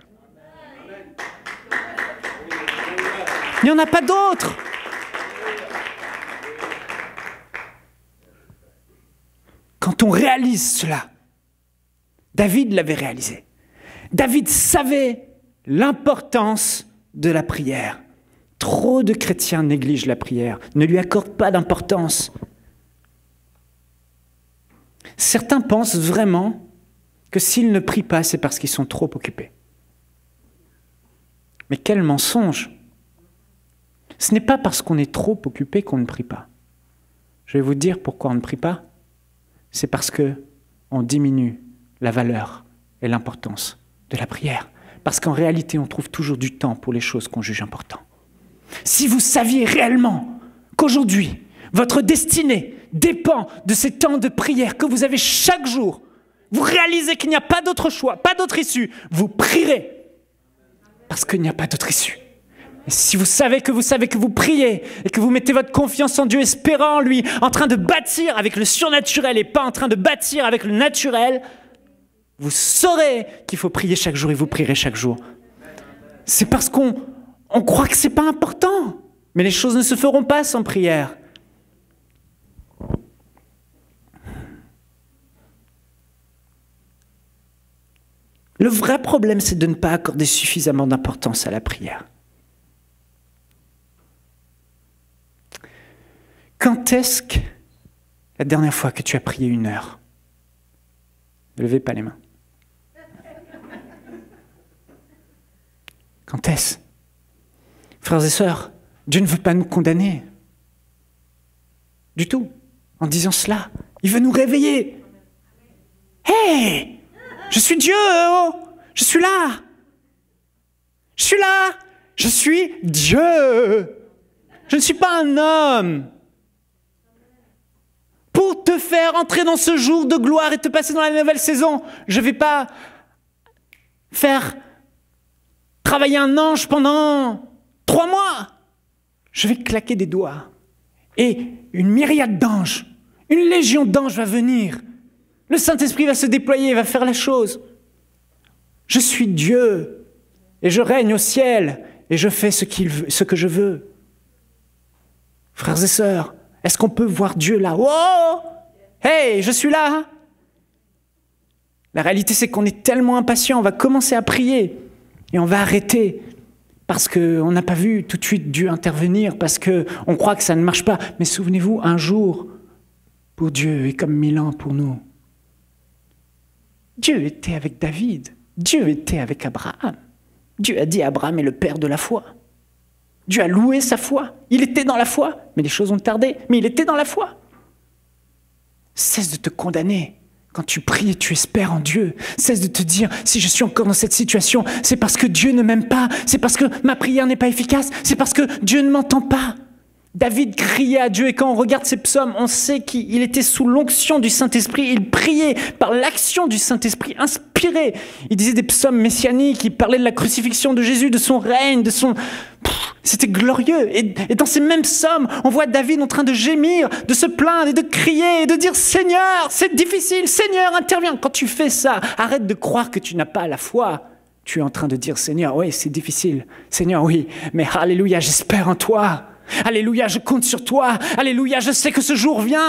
Il n'y en a pas d'autre. Quand on réalise cela, David l'avait réalisé. David savait l'importance de la prière. Trop de chrétiens négligent la prière, ne lui accordent pas d'importance. Certains pensent vraiment que s'ils ne prient pas, c'est parce qu'ils sont trop occupés. Mais quel mensonge! Ce n'est pas parce qu'on est trop occupé qu'on ne prie pas. Je vais vous dire pourquoi on ne prie pas. C'est parce qu'on diminue la valeur et l'importance de la prière. Parce qu'en réalité, on trouve toujours du temps pour les choses qu'on juge importantes. Si vous saviez réellement qu'aujourd'hui, votre destinée dépend de ces temps de prière que vous avez chaque jour, vous réalisez qu'il n'y a pas d'autre choix, pas d'autre issue, vous prierez parce qu'il n'y a pas d'autre issue. Et si vous savez que vous priez et que vous mettez votre confiance en Dieu, espérant en lui, en train de bâtir avec le surnaturel et pas en train de bâtir avec le naturel, vous saurez qu'il faut prier chaque jour et vous prierez chaque jour. C'est parce qu'on croit que ce n'est pas important, mais les choses ne se feront pas sans prière. Le vrai problème, c'est de ne pas accorder suffisamment d'importance à la prière. Quand est-ce que la dernière fois que tu as prié 1 heure? Ne levez pas les mains. Quand est-ce? Frères et sœurs, Dieu ne veut pas nous condamner. Du tout. En disant cela, il veut nous réveiller. Hey! Je suis Dieu, oh! Je suis là! Je suis là! Je suis Dieu! Je ne suis pas un homme! Pour te faire entrer dans ce jour de gloire et te passer dans la nouvelle saison, je ne vais pas faire travailler un ange pendant 3 mois. Je vais claquer des doigts. Et une myriade d'anges, une légion d'anges va venir. Le Saint-Esprit va se déployer, va faire la chose. Je suis Dieu et je règne au ciel et je fais ce que je veux. Frères et sœurs, est-ce qu'on peut voir Dieu là? Oh! Hey, je suis là! La réalité, c'est qu'on est tellement impatient, on va commencer à prier et on va arrêter parce qu'on n'a pas vu tout de suite Dieu intervenir, parce qu'on croit que ça ne marche pas. Mais souvenez-vous, un jour, pour Dieu est comme 1000 ans pour nous. Dieu était avec David, Dieu était avec Abraham. Dieu a dit Abraham est le père de la foi. Dieu a loué sa foi. Il était dans la foi, mais les choses ont tardé, mais il était dans la foi. Cesse de te condamner. Quand tu pries et tu espères en Dieu, cesse de te dire, si je suis encore dans cette situation, c'est parce que Dieu ne m'aime pas, c'est parce que ma prière n'est pas efficace, c'est parce que Dieu ne m'entend pas. David criait à Dieu et quand on regarde ses psaumes, on sait qu'il était sous l'onction du Saint-Esprit. Il priait par l'action du Saint-Esprit, inspiré. Il disait des psaumes messianiques, il parlait de la crucifixion de Jésus, de son règne, de son... C'était glorieux. Et dans ces mêmes psaumes, on voit David en train de gémir, de se plaindre et de crier et de dire « Seigneur, c'est difficile, Seigneur, interviens !» Quand tu fais ça, arrête de croire que tu n'as pas la foi. Tu es en train de dire « Seigneur, oui, c'est difficile. Seigneur, oui, mais alléluia, j'espère en toi. Alléluia, je compte sur toi. Alléluia, je sais que ce jour vient. »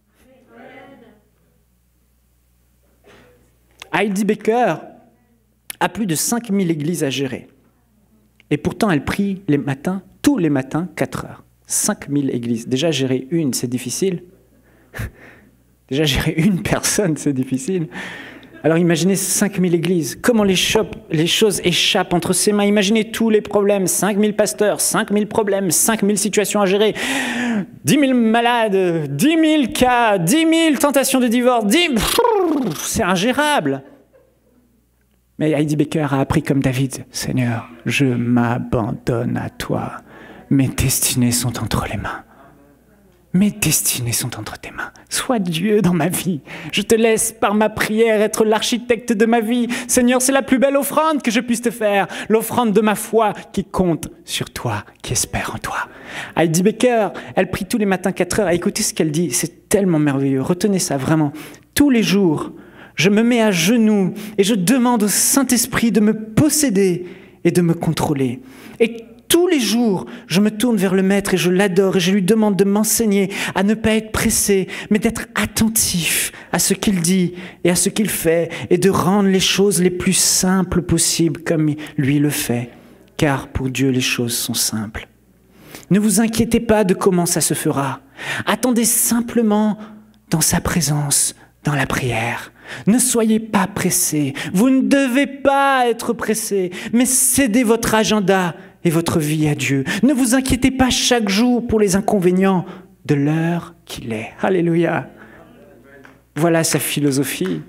Heidi Baker a plus de 5000 églises à gérer. Et pourtant, elle prie les matins, tous les matins, 4 heures. 5000 églises. Déjà, gérer une, c'est difficile. Déjà, gérer une personne, c'est difficile. Alors, imaginez 5000 églises. Comment les choses échappent entre ses mains. Imaginez tous les problèmes. 5000 pasteurs, 5000 problèmes, 5000 situations à gérer. 10 000 malades, 10 000 cas, 10 000 tentations de divorce. C'est ingérable. Mais Heidi Baker a appris comme David, « Seigneur, je m'abandonne à toi. Mes destinées sont entre les mains. Mes destinées sont entre tes mains. Sois Dieu dans ma vie. Je te laisse par ma prière être l'architecte de ma vie. Seigneur, c'est la plus belle offrande que je puisse te faire. L'offrande de ma foi qui compte sur toi, qui espère en toi. » Heidi Baker, elle prie tous les matins 4 heures. Écoutez ce qu'elle dit, c'est tellement merveilleux. Retenez ça vraiment. Tous les jours, je me mets à genoux et je demande au Saint-Esprit de me posséder et de me contrôler. Et tous les jours, je me tourne vers le Maître et je l'adore et je lui demande de m'enseigner à ne pas être pressé, mais d'être attentif à ce qu'il dit et à ce qu'il fait et de rendre les choses les plus simples possibles comme lui le fait. Car pour Dieu, les choses sont simples. Ne vous inquiétez pas de comment ça se fera. Attendez simplement dans sa présence, dans la prière. Ne soyez pas pressés. Vous ne devez pas être pressés, mais cédez votre agenda et votre vie à Dieu. Ne vous inquiétez pas chaque jour pour les inconvénients de l'heure qu'il est. Alléluia. Voilà sa philosophie.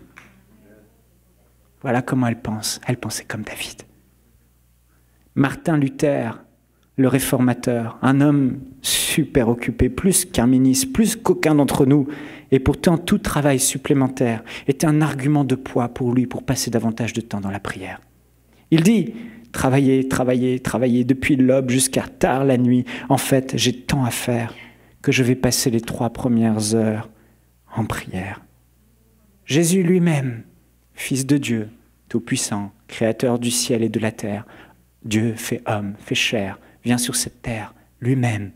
Voilà comment elle pense. Elle pensait comme David. Martin Luther, le réformateur, un homme super occupé, plus qu'un ministre, plus qu'aucun d'entre nous. Et pourtant, tout travail supplémentaire était un argument de poids pour lui, pour passer davantage de temps dans la prière. Il dit, travailler, travailler, travailler, depuis l'aube jusqu'à tard la nuit. En fait, j'ai tant à faire que je vais passer les 3 premières heures en prière. Jésus lui-même, Fils de Dieu, Tout-Puissant, Créateur du ciel et de la terre, Dieu fait homme, fait chair, vient sur cette terre, lui-même,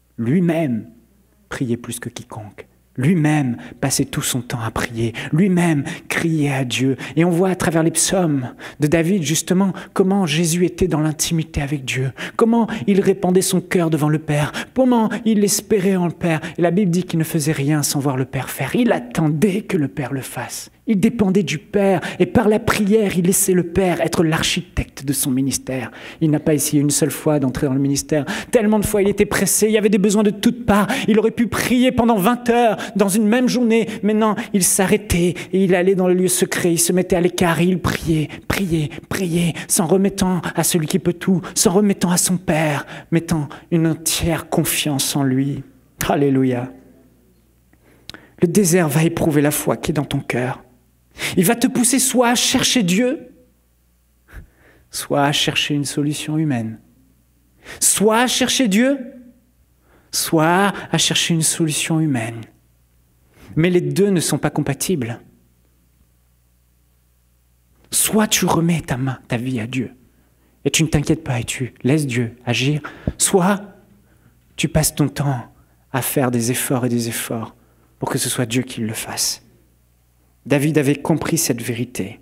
priait plus que quiconque. Lui-même passait tout son temps à prier, lui-même criait à Dieu. Et on voit à travers les psaumes de David, justement, comment Jésus était dans l'intimité avec Dieu, comment il répandait son cœur devant le Père, comment il espérait en le Père. Et la Bible dit qu'il ne faisait rien sans voir le Père faire. Il attendait que le Père le fasse. Il dépendait du Père et par la prière, il laissait le Père être l'architecte de son ministère. Il n'a pas essayé une seule fois d'entrer dans le ministère. Tellement de fois, il était pressé, il y avait des besoins de toutes parts. Il aurait pu prier pendant 20 heures dans une même journée. Mais non, il s'arrêtait et il allait dans le lieu secret. Il se mettait à l'écart et il priait, priait, priait, s'en remettant à celui qui peut tout, s'en remettant à son Père, mettant une entière confiance en lui. Alléluia. Le désert va éprouver la foi qui est dans ton cœur. Il va te pousser soit à chercher Dieu, soit à chercher une solution humaine. Soit à chercher Dieu, soit à chercher une solution humaine. Mais les deux ne sont pas compatibles. Soit tu remets ta vie à Dieu, et tu ne t'inquiètes pas et tu laisses Dieu agir, soit tu passes ton temps à faire des efforts et des efforts pour que ce soit Dieu qui le fasse. David avait compris cette vérité.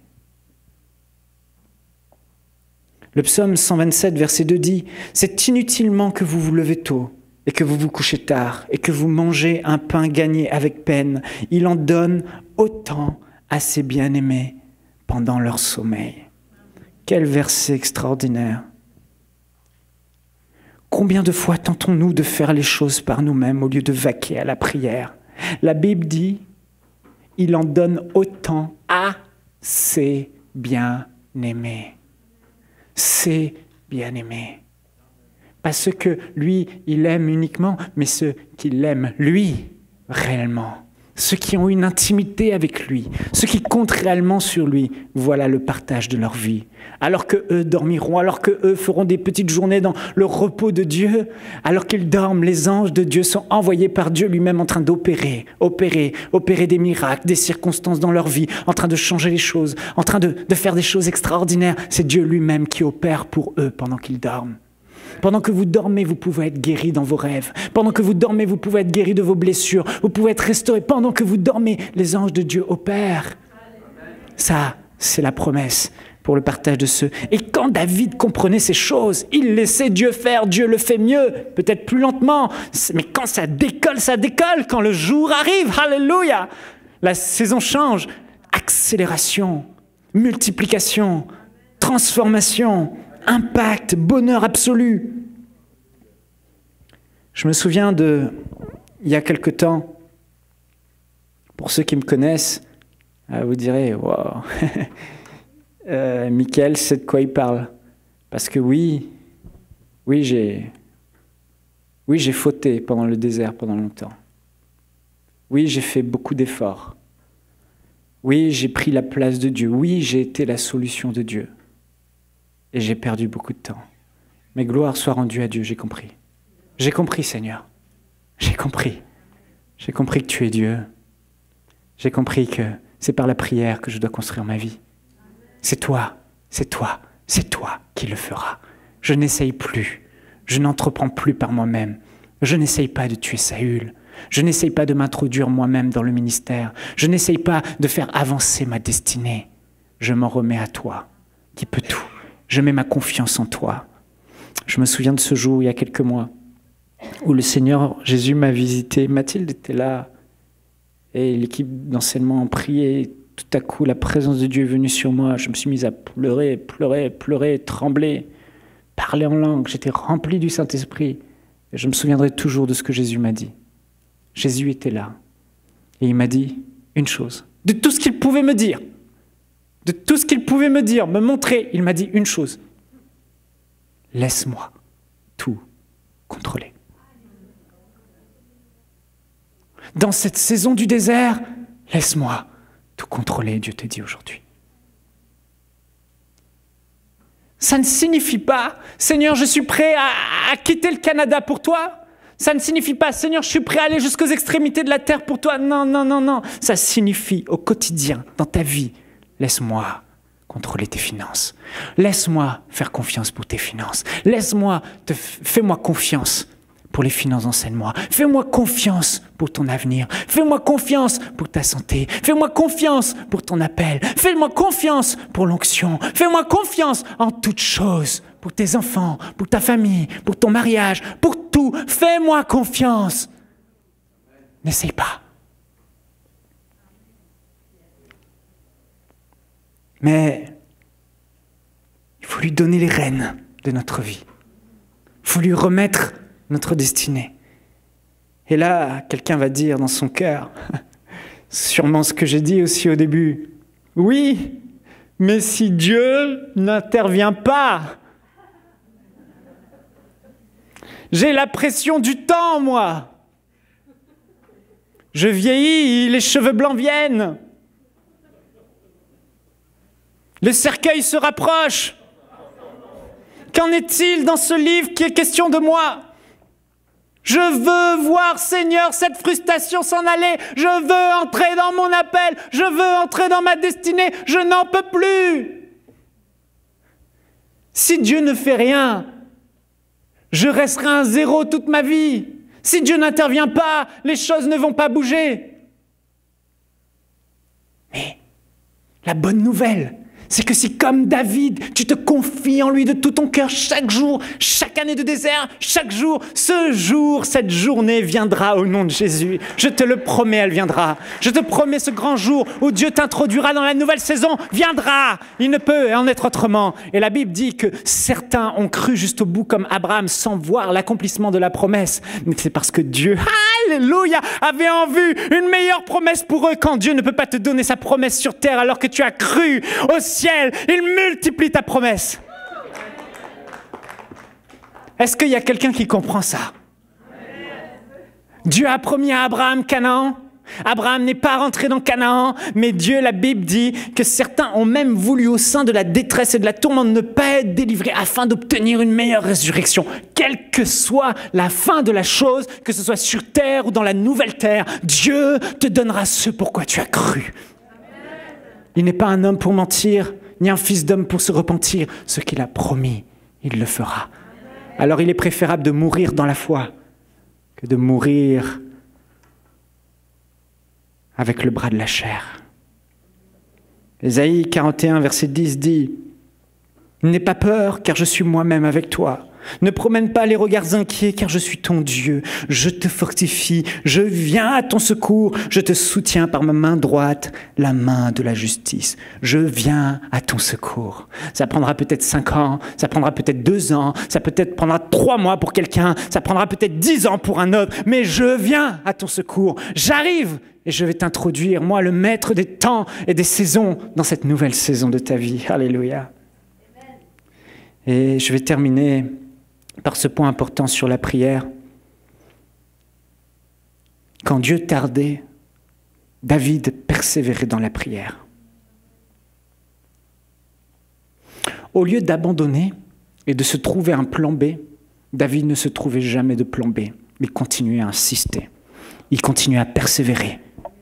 Le psaume 127, verset 2 dit « C'est inutilement que vous vous levez tôt et que vous vous couchez tard et que vous mangez un pain gagné avec peine. Il en donne autant à ses bien-aimés pendant leur sommeil. » Quel verset extraordinaire! Combien de fois tentons-nous de faire les choses par nous-mêmes au lieu de vaquer à la prière? La Bible dit « Il en donne autant à ses bien-aimés. » Ses bien-aimés. Pas ceux que lui, il aime uniquement, mais ceux qui l'aiment lui, réellement. Ceux qui ont une intimité avec lui, ceux qui comptent réellement sur lui, voilà le partage de leur vie. Alors qu'eux dormiront, alors qu'eux feront des petites journées dans le repos de Dieu, alors qu'ils dorment, les anges de Dieu sont envoyés par Dieu lui-même en train d'opérer des miracles, des circonstances dans leur vie, en train de changer les choses, en train de faire des choses extraordinaires. C'est Dieu lui-même qui opère pour eux pendant qu'ils dorment. Pendant que vous dormez, vous pouvez être guéris dans vos rêves. Pendant que vous dormez, vous pouvez être guéris de vos blessures. Vous pouvez être restaurés. Pendant que vous dormez, les anges de Dieu opèrent. Ça, c'est la promesse pour le partage de ceux. Et quand David comprenait ces choses, il laissait Dieu faire. Dieu le fait mieux, peut-être plus lentement. Mais quand ça décolle, ça décolle. Quand le jour arrive, alléluia, la saison change. Accélération, multiplication, transformation, impact, bonheur absolu. Je me souviens il y a quelque temps, pour ceux qui me connaissent, vous direz, wow, Michael sait de quoi il parle. Parce que oui, j'ai fauté pendant le désert pendant longtemps. Oui, j'ai fait beaucoup d'efforts. Oui, j'ai pris la place de Dieu. Oui, j'ai été la solution de Dieu. Et j'ai perdu beaucoup de temps. Mais gloire soit rendue à Dieu, j'ai compris. J'ai compris, Seigneur. J'ai compris. J'ai compris que tu es Dieu. J'ai compris que c'est par la prière que je dois construire ma vie. C'est toi, c'est toi, c'est toi qui le feras. Je n'essaye plus. Je n'entreprends plus par moi-même. Je n'essaye pas de tuer Saül. Je n'essaye pas de m'introduire moi-même dans le ministère. Je n'essaye pas de faire avancer ma destinée. Je m'en remets à toi, qui peux tout. Je mets ma confiance en toi. Je me souviens de ce jour, il y a quelques mois, où le Seigneur Jésus m'a visité. Mathilde était là, et l'équipe d'enseignement en priait. Tout à coup, la présence de Dieu est venue sur moi. Je me suis mise à pleurer, trembler, parler en langue. J'étais rempli du Saint-Esprit. Et je me souviendrai toujours de ce que Jésus m'a dit. Jésus était là. Et il m'a dit une chose. De tout ce qu'il pouvait me dire, me montrer, il m'a dit une chose. Laisse-moi tout contrôler. Dans cette saison du désert, laisse-moi tout contrôler, Dieu te dit aujourd'hui. Ça ne signifie pas, Seigneur, je suis prêt à quitter le Canada pour toi. Ça ne signifie pas, Seigneur, je suis prêt à aller jusqu'aux extrémités de la terre pour toi. Non. Ça signifie au quotidien, dans ta vie, laisse-moi contrôler tes finances. Laisse-moi faire confiance pour tes finances. Fais-moi confiance pour les finances d'enseignement. Fais-moi confiance pour ton avenir. Fais-moi confiance pour ta santé. Fais-moi confiance pour ton appel. Fais-moi confiance pour l'onction. Fais-moi confiance en toutes choses. Pour tes enfants, pour ta famille, pour ton mariage, pour tout. Fais-moi confiance. N'essaye pas. Mais il faut lui donner les rênes de notre vie. Il faut lui remettre notre destinée. Et là, quelqu'un va dire dans son cœur, sûrement ce que j'ai dit aussi au début, oui, mais si Dieu n'intervient pas, j'ai la pression du temps, moi. Je vieillis, les cheveux blancs viennent. Le cercueil se rapproche. Qu'en est-il dans ce livre qui est question de moi? Je veux voir, Seigneur, cette frustration s'en aller. Je veux entrer dans mon appel. Je veux entrer dans ma destinée. Je n'en peux plus. Si Dieu ne fait rien, je resterai un zéro toute ma vie. Si Dieu n'intervient pas, les choses ne vont pas bouger. Mais la bonne nouvelle, c'est que si comme David, tu te confies en lui de tout ton cœur chaque jour, chaque année de désert, chaque jour, ce jour, cette journée viendra au nom de Jésus. Je te le promets, elle viendra. Je te promets ce grand jour où Dieu t'introduira dans la nouvelle saison, viendra. Il ne peut en être autrement. Et la Bible dit que certains ont cru jusqu'au bout comme Abraham sans voir l'accomplissement de la promesse. Mais c'est parce que Dieu, alléluia, avait en vue une meilleure promesse pour eux. Quand Dieu ne peut pas te donner sa promesse sur terre alors que tu as cru au ciel, il multiplie ta promesse. Est-ce qu'il y a quelqu'un qui comprend ça? Dieu a promis à Abraham Canaan. Abraham n'est pas rentré dans Canaan, mais Dieu, la Bible dit que certains ont même voulu au sein de la détresse et de la tourmente ne pas être délivrés afin d'obtenir une meilleure résurrection. Quelle que soit la fin de la chose, que ce soit sur terre ou dans la nouvelle terre, Dieu te donnera ce pourquoi tu as cru. Il n'est pas un homme pour mentir, ni un fils d'homme pour se repentir. Ce qu'il a promis, il le fera. Alors il est préférable de mourir dans la foi que de mourir avec le bras de la chair. Ésaïe 41, verset 10 dit « N'aie pas peur, car je suis moi-même avec toi. Ne promène pas les regards inquiets, car je suis ton Dieu. Je te fortifie, je viens à ton secours. Je te soutiens par ma main droite, la main de la justice. Je viens à ton secours. » Ça prendra peut-être 5 ans, ça prendra peut-être 2 ans, ça peut-être prendra 3 mois pour quelqu'un, ça prendra peut-être 10 ans pour un autre, mais je viens à ton secours. J'arrive et je vais t'introduire, moi, le maître des temps et des saisons, dans cette nouvelle saison de ta vie. Alléluia. Et je vais terminer par ce point important sur la prière. Quand Dieu tardait, David persévérait dans la prière. Au lieu d'abandonner et de se trouver un plan B, David ne se trouvait jamais de plan B, mais continuait à insister. Il continuait à persévérer.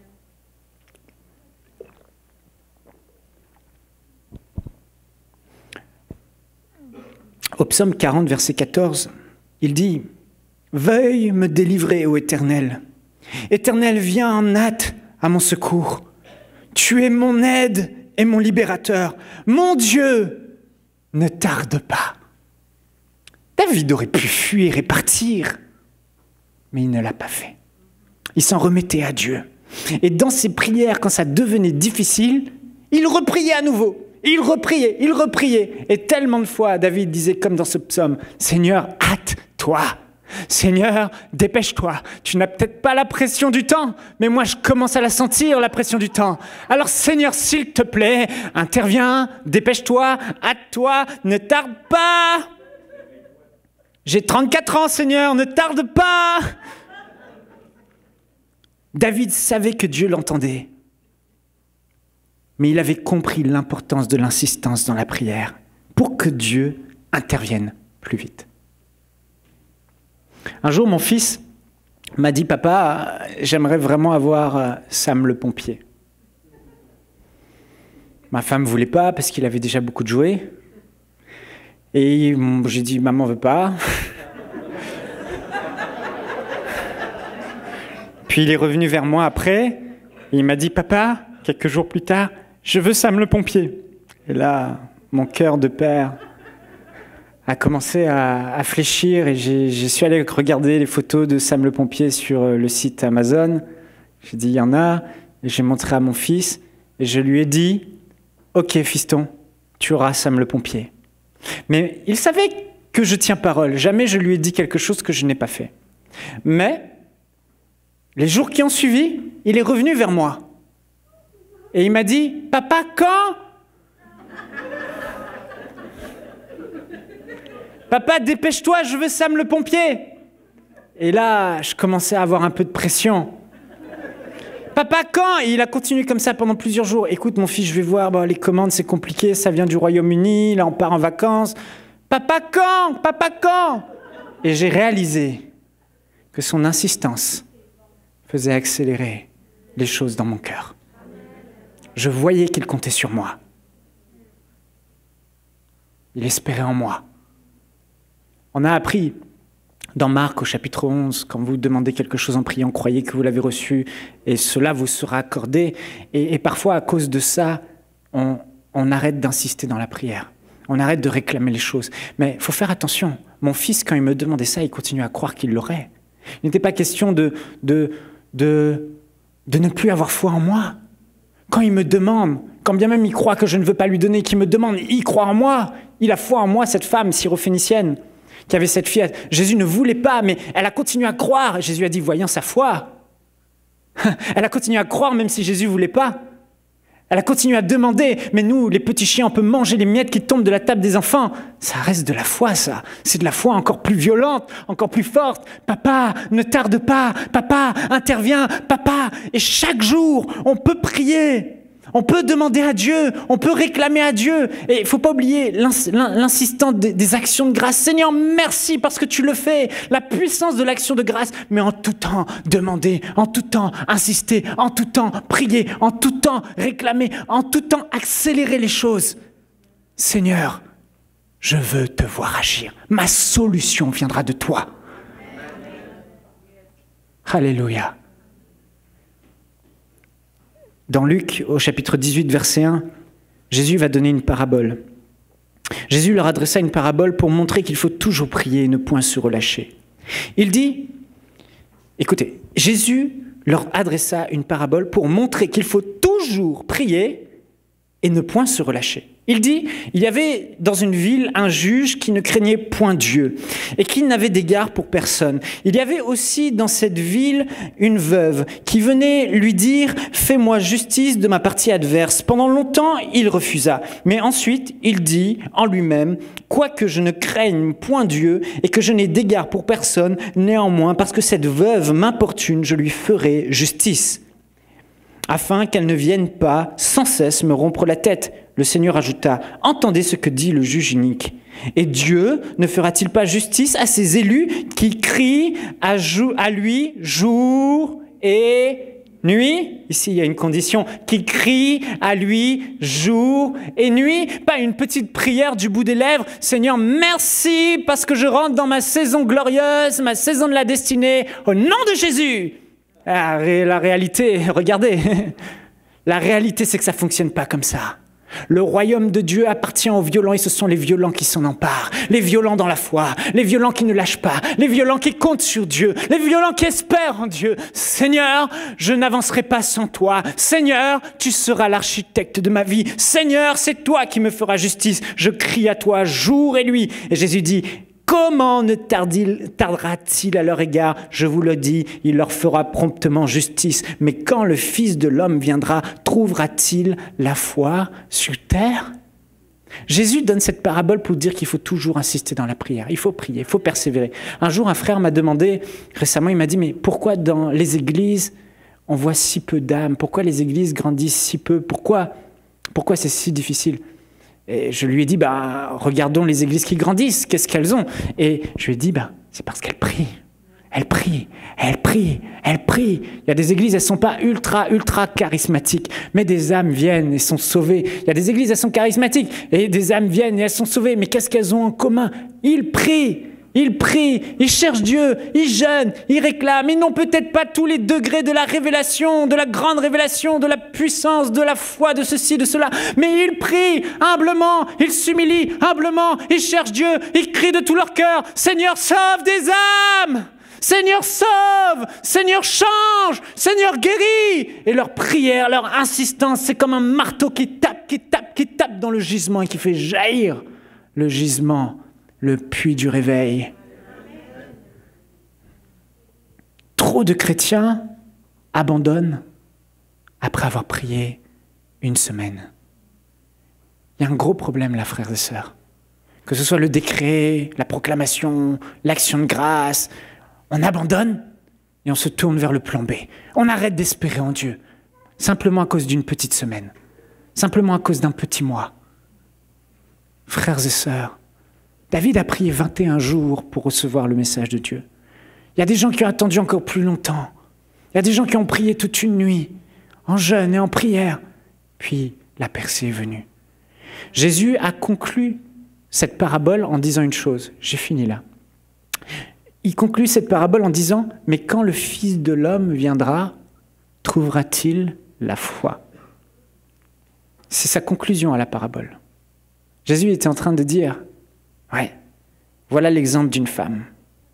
Au psaume 40, verset 14, il dit « Veuille me délivrer, ô Éternel. Éternel, viens en hâte à mon secours. Tu es mon aide et mon libérateur. Mon Dieu, ne tarde pas. » David aurait pu fuir et partir, mais il ne l'a pas fait. Il s'en remettait à Dieu. Et dans ses prières, quand ça devenait difficile, il repriait à nouveau. Il repriait. Et tellement de fois, David disait comme dans ce psaume, « Seigneur, hâte-toi. Seigneur, dépêche-toi. Tu n'as peut-être pas la pression du temps, mais moi, je commence à la sentir, la pression du temps. Alors, Seigneur, s'il te plaît, interviens, dépêche-toi, hâte-toi, ne tarde pas. J'ai 34 ans, Seigneur, ne tarde pas. » David savait que Dieu l'entendait. Mais il avait compris l'importance de l'insistance dans la prière pour que Dieu intervienne plus vite. Un jour, mon fils m'a dit « Papa, j'aimerais vraiment avoir Sam le pompier. » Ma femme ne voulait pas parce qu'il avait déjà beaucoup de jouets. Et j'ai dit « Maman ne veut pas. » Puis il est revenu vers moi après et il m'a dit « Papa, quelques jours plus tard, je veux Sam le pompier. » Et là, mon cœur de père a commencé à fléchir et je suis allé regarder les photos de Sam le pompier sur le site Amazon. J'ai dit, il y en a. Et j'ai montré à mon fils et je lui ai dit, ok fiston, tu auras Sam le pompier. Mais il savait que je tiens parole. Jamais je lui ai dit quelque chose que je n'ai pas fait. Mais les jours qui ont suivi, il est revenu vers moi. Et il m'a dit, papa, quand? Papa, dépêche-toi, je veux Sam le pompier. Et là, je commençais à avoir un peu de pression. Papa, quand? Et il a continué comme ça pendant plusieurs jours. Écoute, mon fils, je vais voir, bon, les commandes, c'est compliqué, ça vient du Royaume-Uni, là, on part en vacances. Papa, quand? Papa, quand? Et j'ai réalisé que son insistance faisait accélérer les choses dans mon cœur. Je voyais qu'il comptait sur moi. Il espérait en moi. On a appris dans Marc au chapitre 11, quand vous demandez quelque chose en priant, croyez que vous l'avez reçu et cela vous sera accordé. Et parfois, à cause de ça, on arrête d'insister dans la prière. On arrête de réclamer les choses. Mais il faut faire attention. Mon fils, quand il me demandait ça, il continuait à croire qu'il l'aurait. Il n'était pas question de ne plus avoir foi en moi. Quand il me demande, quand bien même il croit que je ne veux pas lui donner, qu'il me demande, il croit en moi. Il a foi en moi, cette femme syrophénicienne, qui avait cette fille. Jésus ne voulait pas, mais elle a continué à croire. Jésus a dit, voyant sa foi. Elle a continué à croire, même si Jésus ne voulait pas. Elle a continué à demander. Mais nous, les petits chiens, on peut manger les miettes qui tombent de la table des enfants. Ça reste de la foi, ça. C'est de la foi encore plus violente, encore plus forte. Papa, ne tarde pas. Papa, interviens. Papa. Et chaque jour, on peut prier. On peut demander à Dieu, on peut réclamer à Dieu. Et il ne faut pas oublier l'insistance des actions de grâce. Seigneur, merci parce que tu le fais. La puissance de l'action de grâce, mais en tout temps, demander, en tout temps, insister, en tout temps, prier, en tout temps, réclamer, en tout temps, accélérer les choses. Seigneur, je veux te voir agir. Ma solution viendra de toi. Alléluia. Dans Luc, au chapitre 18, verset 1, Jésus va donner une parabole. Jésus leur adressa une parabole pour montrer qu'il faut toujours prier et ne point se relâcher. Il dit, écoutez, Jésus leur adressa une parabole pour montrer qu'il faut toujours prier et ne point se relâcher. Il dit, il y avait dans une ville un juge qui ne craignait point Dieu et qui n'avait d'égard pour personne. Il y avait aussi dans cette ville une veuve qui venait lui dire « Fais-moi justice de ma partie adverse ». Pendant longtemps, il refusa. Mais ensuite, il dit en lui-même « Quoique je ne craigne point Dieu et que je n'ai d'égard pour personne, néanmoins, parce que cette veuve m'importune, je lui ferai justice. » afin qu'elle ne vienne pas sans cesse me rompre la tête. Le Seigneur ajouta, « Entendez ce que dit le juge unique. Et Dieu ne fera-t-il pas justice à ses élus qui crient à lui jour et nuit ?» Ici, il y a une condition. Qui crient à lui jour et nuit. Pas une petite prière du bout des lèvres. « Seigneur, merci parce que je rentre dans ma saison glorieuse, ma saison de la destinée. Au nom de Jésus !» Ah, la réalité, regardez, la réalité c'est que ça ne fonctionne pas comme ça. Le royaume de Dieu appartient aux violents et ce sont les violents qui s'en emparent. Les violents dans la foi, les violents qui ne lâchent pas, les violents qui comptent sur Dieu, les violents qui espèrent en Dieu. Seigneur, je n'avancerai pas sans toi. Seigneur, tu seras l'architecte de ma vie. Seigneur, c'est toi qui me feras justice. Je crie à toi jour et nuit. Et Jésus dit, comment ne tardera-t-il à leur égard? Je vous le dis, il leur fera promptement justice. Mais quand le Fils de l'homme viendra, trouvera-t-il la foi sur terre? Jésus donne cette parabole pour dire qu'il faut toujours insister dans la prière. Il faut prier, il faut persévérer. Un jour, un frère m'a demandé, récemment, il m'a dit, mais pourquoi dans les églises, on voit si peu d'âmes? Pourquoi les églises grandissent si peu? Pourquoi c'est si difficile? Et je lui ai dit, regardons les églises qui grandissent, qu'est-ce qu'elles ont? Et je lui ai dit, c'est parce qu'elles prient. Elles prient, elles prient, elles prient. Il y a des églises, elles ne sont pas ultra charismatiques, mais des âmes viennent et sont sauvées. Il y a des églises, elles sont charismatiques, et des âmes viennent et elles sont sauvées. Mais qu'est-ce qu'elles ont en commun? Ils prient. Ils prient, ils cherchent Dieu, ils jeûnent, ils réclament. Ils n'ont peut-être pas tous les degrés de la révélation, de la grande révélation, de la puissance, de la foi, de ceci, de cela. Mais ils prient humblement, ils s'humilient humblement, ils cherchent Dieu, ils crient de tout leur cœur. Seigneur, sauve des âmes! Seigneur, sauve! Seigneur, change! Seigneur, guéris! Et leur prière, leur insistance, c'est comme un marteau qui tape dans le gisement et qui fait jaillir le gisement, le puits du réveil. Trop de chrétiens abandonnent après avoir prié une semaine. Il y a un gros problème là, frères et sœurs. Que ce soit le décret, la proclamation, l'action de grâce, on abandonne et on se tourne vers le plan B. On arrête d'espérer en Dieu, simplement à cause d'une petite semaine, simplement à cause d'un petit mois. Frères et sœurs, David a prié 21 jours pour recevoir le message de Dieu. Il y a des gens qui ont attendu encore plus longtemps. Il y a des gens qui ont prié toute une nuit, en jeûne et en prière. Puis la percée est venue. Jésus a conclu cette parabole en disant une chose. J'ai fini là. Il conclut cette parabole en disant « Mais quand le Fils de l'homme viendra, trouvera-t-il la foi ?» C'est sa conclusion à la parabole. Jésus était en train de dire « Ouais, voilà l'exemple d'une femme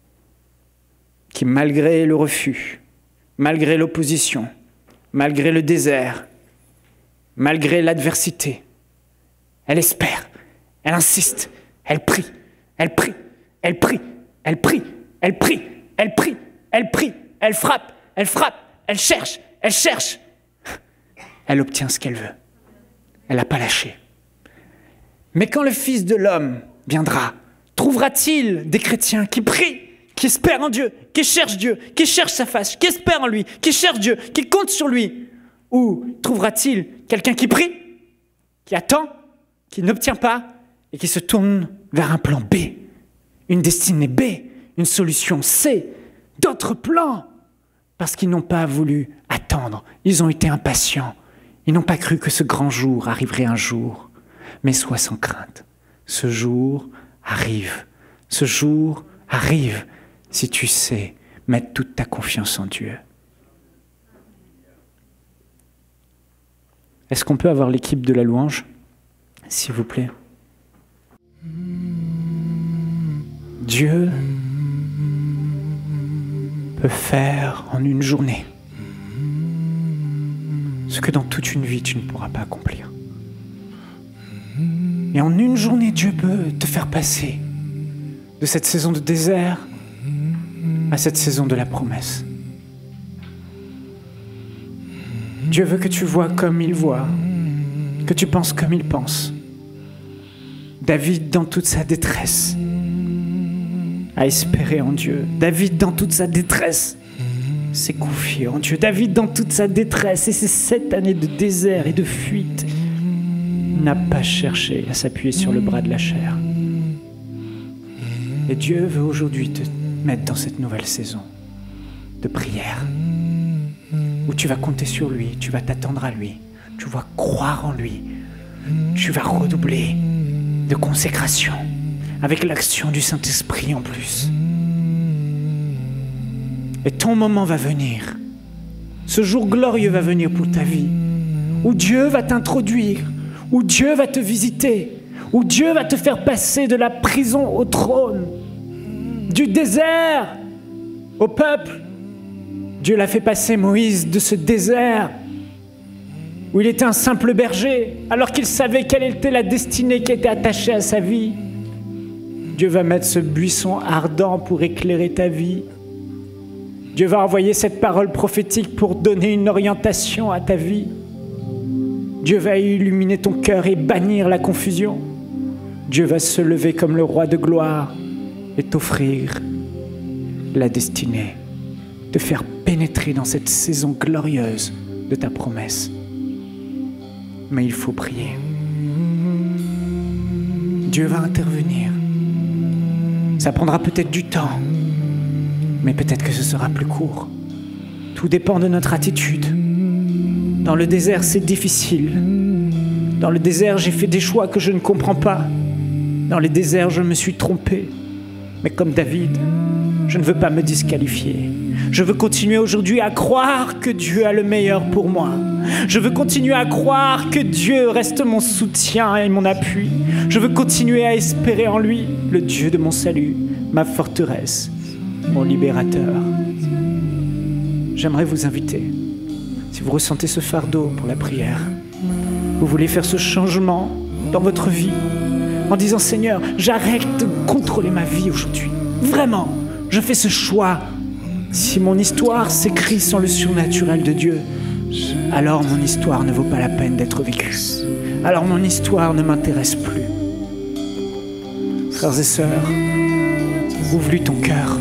qui, malgré le refus, malgré l'opposition, malgré le désert, malgré l'adversité, elle espère, elle insiste, elle prie, elle prie, elle prie, elle prie, elle prie, elle prie, elle prie, elle frappe, elle cherche, elle cherche. Elle obtient ce qu'elle veut. Elle n'a pas lâché. Mais quand le Fils de l'homme viendra, trouvera-t-il des chrétiens qui prient, qui espèrent en Dieu, qui cherchent sa face, qui espèrent en lui, qui cherchent Dieu, qui comptent sur lui? Ou trouvera-t-il quelqu'un qui prie, qui attend, qui n'obtient pas et qui se tourne vers un plan B, une destinée B, une solution C, d'autres plans, parce qu'ils n'ont pas voulu attendre, ils ont été impatients, ils n'ont pas cru que ce grand jour arriverait un jour. Mais sois sans crainte, ce jour arrive, ce jour arrive si tu sais mettre toute ta confiance en Dieu. Est-ce qu'on peut avoir l'équipe de la louange, s'il vous plaît? Dieu peut faire en une journée ce que dans toute une vie tu ne pourras pas accomplir. Et en une journée, Dieu peut te faire passer de cette saison de désert à cette saison de la promesse. Dieu veut que tu vois comme il voit, que tu penses comme il pense. David, dans toute sa détresse, a espéré en Dieu. David, dans toute sa détresse, s'est confié en Dieu. David, dans toute sa détresse et ces 7 années de désert et de fuite, n'a pas cherché à s'appuyer sur le bras de la chair. Et Dieu veut aujourd'hui te mettre dans cette nouvelle saison de prière, où tu vas compter sur lui, tu vas t'attendre à lui, tu vas croire en lui, tu vas redoubler de consécration, avec l'action du Saint-Esprit en plus. Et ton moment va venir, ce jour glorieux va venir pour ta vie, où Dieu va t'introduire, où Dieu va te visiter, où Dieu va te faire passer de la prison au trône, du désert au peuple. Dieu l'a fait passer Moïse de ce désert où il était un simple berger, alors qu'il savait quelle était la destinée qui était attachée à sa vie. Dieu va mettre ce buisson ardent pour éclairer ta vie. Dieu va envoyer cette parole prophétique pour donner une orientation à ta vie. Dieu va illuminer ton cœur et bannir la confusion. Dieu va se lever comme le roi de gloire et t'offrir la destinée, te faire pénétrer dans cette saison glorieuse de ta promesse. Mais il faut prier. Dieu va intervenir. Ça prendra peut-être du temps, mais peut-être que ce sera plus court. Tout dépend de notre attitude. Dans le désert, c'est difficile. Dans le désert, j'ai fait des choix que je ne comprends pas. Dans le désert, je me suis trompé. Mais comme David, je ne veux pas me disqualifier. Je veux continuer aujourd'hui à croire que Dieu a le meilleur pour moi. Je veux continuer à croire que Dieu reste mon soutien et mon appui. Je veux continuer à espérer en lui, le Dieu de mon salut, ma forteresse mon libérateur. J'aimerais vous inviter, si vous ressentez ce fardeau pour la prière, vous voulez faire ce changement dans votre vie, en disant « Seigneur, j'arrête de contrôler ma vie aujourd'hui. Vraiment, je fais ce choix. Si mon histoire s'écrit sans le surnaturel de Dieu, alors mon histoire ne vaut pas la peine d'être vécue. Alors mon histoire ne m'intéresse plus. » Frères et sœurs, ouvre-lui ton cœur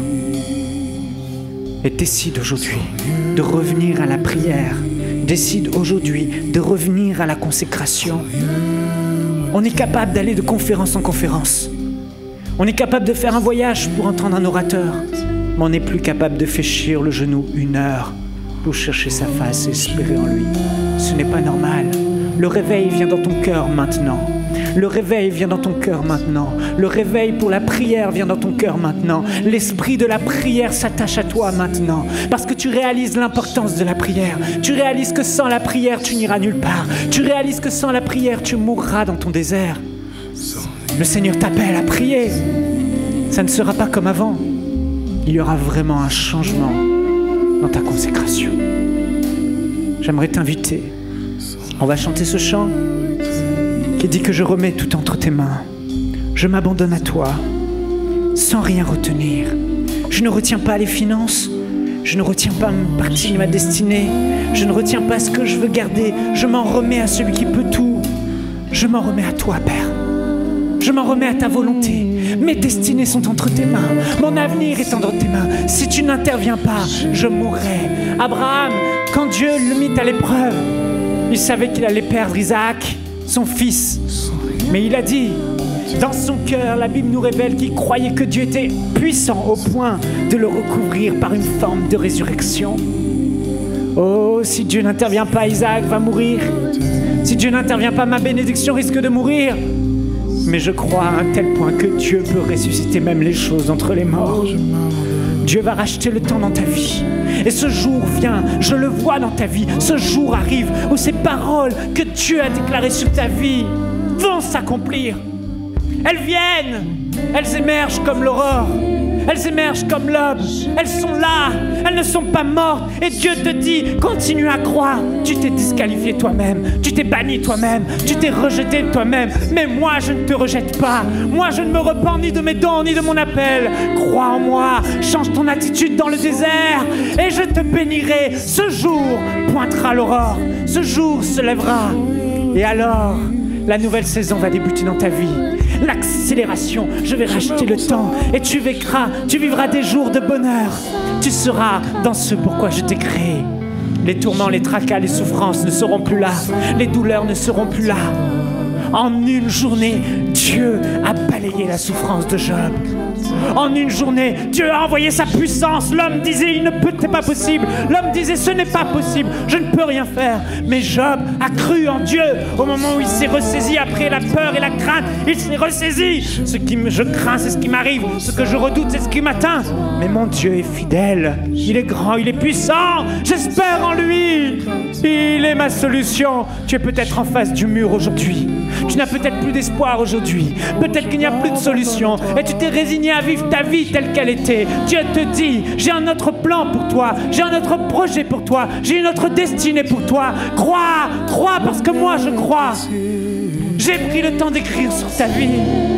et décide aujourd'hui de revenir à la prière. Décide aujourd'hui de revenir à la consécration. On est capable d'aller de conférence en conférence. On est capable de faire un voyage pour entendre un orateur. Mais on n'est plus capable de fléchir le genou 1 heure pour chercher sa face et espérer en lui. Ce n'est pas normal. Le réveil vient dans ton cœur maintenant. Le réveil vient dans ton cœur maintenant. Le réveil pour la prière vient dans ton cœur maintenant. L'esprit de la prière s'attache à toi maintenant. Parce que tu réalises l'importance de la prière. Tu réalises que sans la prière, tu n'iras nulle part. Tu réalises que sans la prière, tu mourras dans ton désert. Le Seigneur t'appelle à prier. Ça ne sera pas comme avant. Il y aura vraiment un changement dans ta consécration. J'aimerais t'inviter. On va chanter ce chant qui dit que je remets tout entre tes mains. Je m'abandonne à toi, sans rien retenir. Je ne retiens pas les finances, je ne retiens pas une partie de ma destinée, je ne retiens pas ce que je veux garder. Je m'en remets à celui qui peut tout. Je m'en remets à toi, Père. Je m'en remets à ta volonté. Mes destinées sont entre tes mains. Mon avenir est entre tes mains. Si tu n'interviens pas, je mourrai. Abraham, quand Dieu le mit à l'épreuve, il savait qu'il allait perdre Isaac, son fils. Mais il a dit, dans son cœur, la Bible nous révèle qu'il croyait que Dieu était puissant au point de le recouvrir par une forme de résurrection. Oh, si Dieu n'intervient pas, Isaac va mourir. Si Dieu n'intervient pas, ma bénédiction risque de mourir. Mais je crois à un tel point que Dieu peut ressusciter même les choses entre les morts. Dieu va racheter le temps dans ta vie. Et ce jour vient, je le vois dans ta vie. Ce jour arrive où ces paroles que Dieu a déclarées sur ta vie vont s'accomplir. Elles viennent, elles émergent comme l'aurore. Elles émergent comme l'aube. Elles sont là, elles ne sont pas mortes. Et Dieu te dit, continue à croire. Tu t'es disqualifié toi-même, tu t'es banni toi-même, tu t'es rejeté toi-même. Mais moi, je ne te rejette pas. Moi, je ne me repens ni de mes dons, ni de mon appel. Crois en moi, change ton attitude dans le désert et je te bénirai. Ce jour pointera l'aurore, ce jour se lèvera. Et alors, la nouvelle saison va débuter dans ta vie. L'accélération, je vais racheter le temps et tu vivras des jours de bonheur. Tu seras dans ce pourquoi je t'ai créé. Les tourments, les tracas, les souffrances ne seront plus là. Les douleurs ne seront plus là. En une journée, Dieu a balayé la souffrance de Job. En une journée, Dieu a envoyé sa puissance. L'homme disait, c'est pas possible. L'homme disait, ce n'est pas possible. Je ne peux rien faire. Mais Job a cru en Dieu. Au moment où il s'est ressaisi après la peur et la crainte, il s'est ressaisi. Ce que je crains, c'est ce qui m'arrive. Ce que je redoute, c'est ce qui m'atteint. Mais mon Dieu est fidèle. Il est grand, il est puissant. J'espère en lui. Il est ma solution. Tu es peut-être en face du mur aujourd'hui. Tu n'as peut-être plus d'espoir aujourd'hui. Peut-être qu'il n'y a plus de solution. Et tu t'es résigné à vivre ta vie telle qu'elle était. Dieu te dit, j'ai un autre plan pour toi. J'ai un autre projet pour toi. J'ai une autre destinée pour toi. Crois, crois parce que moi je crois. J'ai pris le temps d'écrire sur ta vie.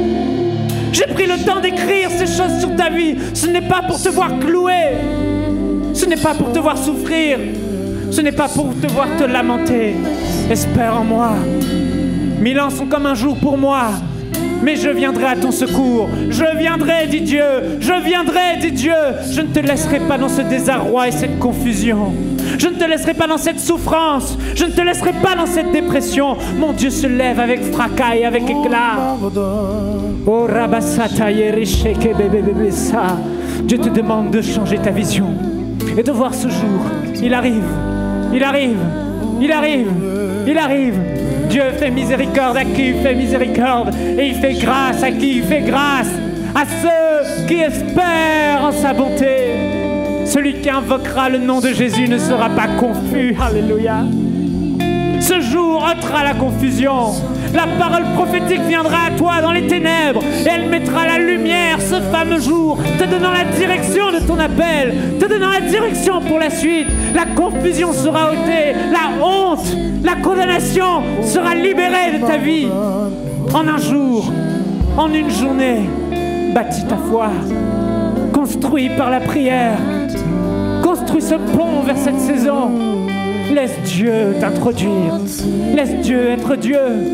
J'ai pris le temps d'écrire ces choses sur ta vie. Ce n'est pas pour te voir cloué. Ce n'est pas pour te voir souffrir. Ce n'est pas pour te voir te lamenter. Espère en moi. 1000 ans sont comme un jour pour moi, mais je viendrai à ton secours. Je viendrai, dit Dieu. Je viendrai, dit Dieu. Je ne te laisserai pas dans ce désarroi et cette confusion. Je ne te laisserai pas dans cette souffrance. Je ne te laisserai pas dans cette dépression. Mon Dieu se lève avec fracas et avec éclat. Oh, Rabasata Yerisheke Bebebebesa. Dieu te demande de changer ta vision et de voir ce jour. Il arrive. Il arrive. Il arrive. Il arrive. Dieu fait miséricorde à qui il fait miséricorde et il fait grâce à qui il fait grâce, à ceux qui espèrent en sa bonté. Celui qui invoquera le nom de Jésus ne sera pas confus. Alléluia. Ce jour ôtera la confusion. La parole prophétique viendra à toi dans les ténèbres et elle mettra la lumière ce fameux jour, te donnant la direction de ton appel, te donnant la direction pour la suite. La confusion sera ôtée, la honte, la condamnation sera libérée de ta vie. En un jour, en une journée, bâtis ta foi, construis par la prière, construis ce pont vers cette saison. Laisse Dieu t'introduire, laisse Dieu être Dieu.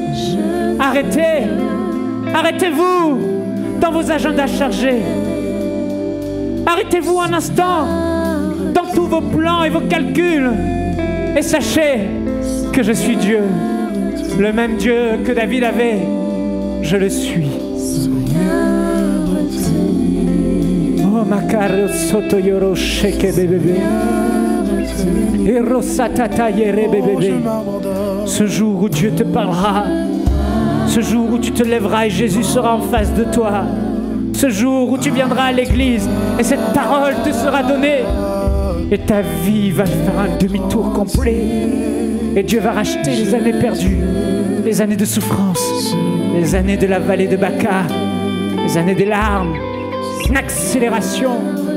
Arrêtez-vous dans vos agendas chargés. Arrêtez-vous un instant dans tous vos plans et vos calculs et sachez que je suis Dieu, le même Dieu que David avait, je le suis. Oh Makaro soto yoro sheke bébé. Ce jour où Dieu te parlera, ce jour où tu te lèveras et Jésus sera en face de toi, ce jour où tu viendras à l'église et cette parole te sera donnée et ta vie va faire un demi-tour complet et Dieu va racheter les années perdues, les années de souffrance, les années de la vallée de Baca, les années des larmes, une accélération.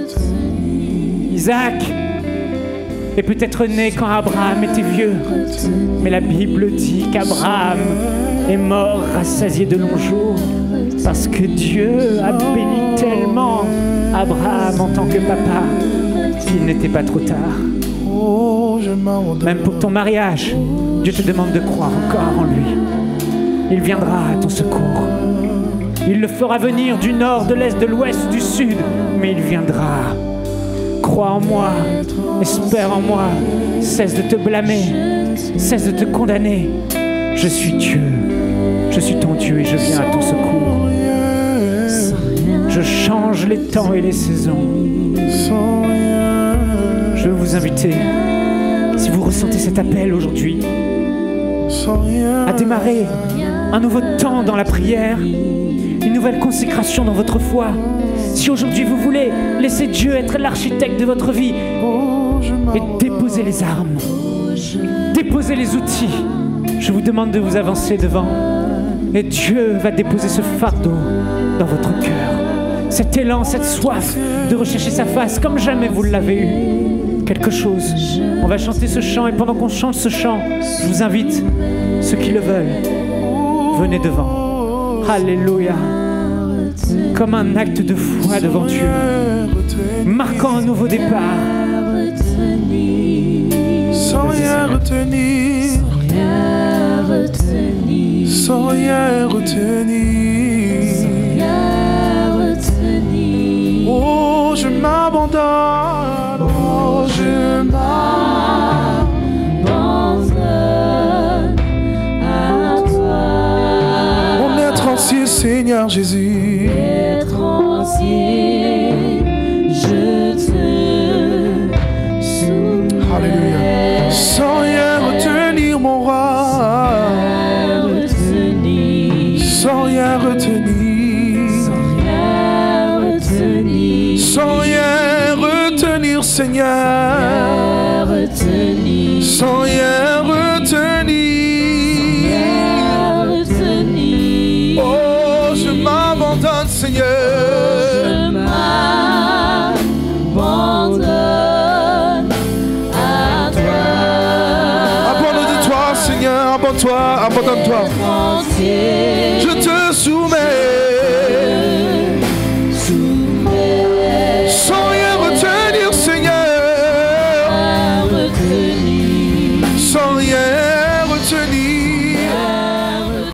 Isaac est peut-être né quand Abraham était vieux, mais la Bible dit qu'Abraham est mort rassasié de longs jours parce que Dieu a béni tellement Abraham en tant que papa qu'il n'était pas trop tard. Même pour ton mariage, Dieu te demande de croire encore en lui. Il viendra à ton secours. Il le fera venir du nord, de l'est, de l'ouest, du sud, mais il viendra. Crois en moi, espère en moi, cesse de te blâmer, cesse de te condamner. Je suis Dieu, je suis ton Dieu et je viens à ton secours. Je change les temps et les saisons. Je veux vous inviter, si vous ressentez cet appel aujourd'hui, à démarrer un nouveau temps dans la prière, une nouvelle consécration dans votre foi. Si aujourd'hui vous voulez laisser Dieu être l'architecte de votre vie et déposer les armes, déposer les outils, je vous demande de vous avancer devant et Dieu va déposer ce fardeau dans votre cœur. Cet élan, cette soif de rechercher sa face comme jamais vous l'avez eu. Quelque chose. On va chanter ce chant et pendant qu'on chante ce chant, je vous invite, ceux qui le veulent, venez devant. Alléluia. Comme un acte de foi devant Dieu, marquant un nouveau départ. Sans rien retenir, sans rien retenir. Oh, je m'abandonne, oh, je m'abandonne à toi. Mon être entier, Seigneur Jésus. Être entier, je te soumets. Alléluia. Sans rien retenir, mon roi. Sans rien retenir. Sans rien retenir, Seigneur, sans rien retenir, oh, je m'abandonne, Seigneur, je m'abandonne à toi. Abandonne-toi, Seigneur, abandonne-toi, abandonne-toi. Je te soumets.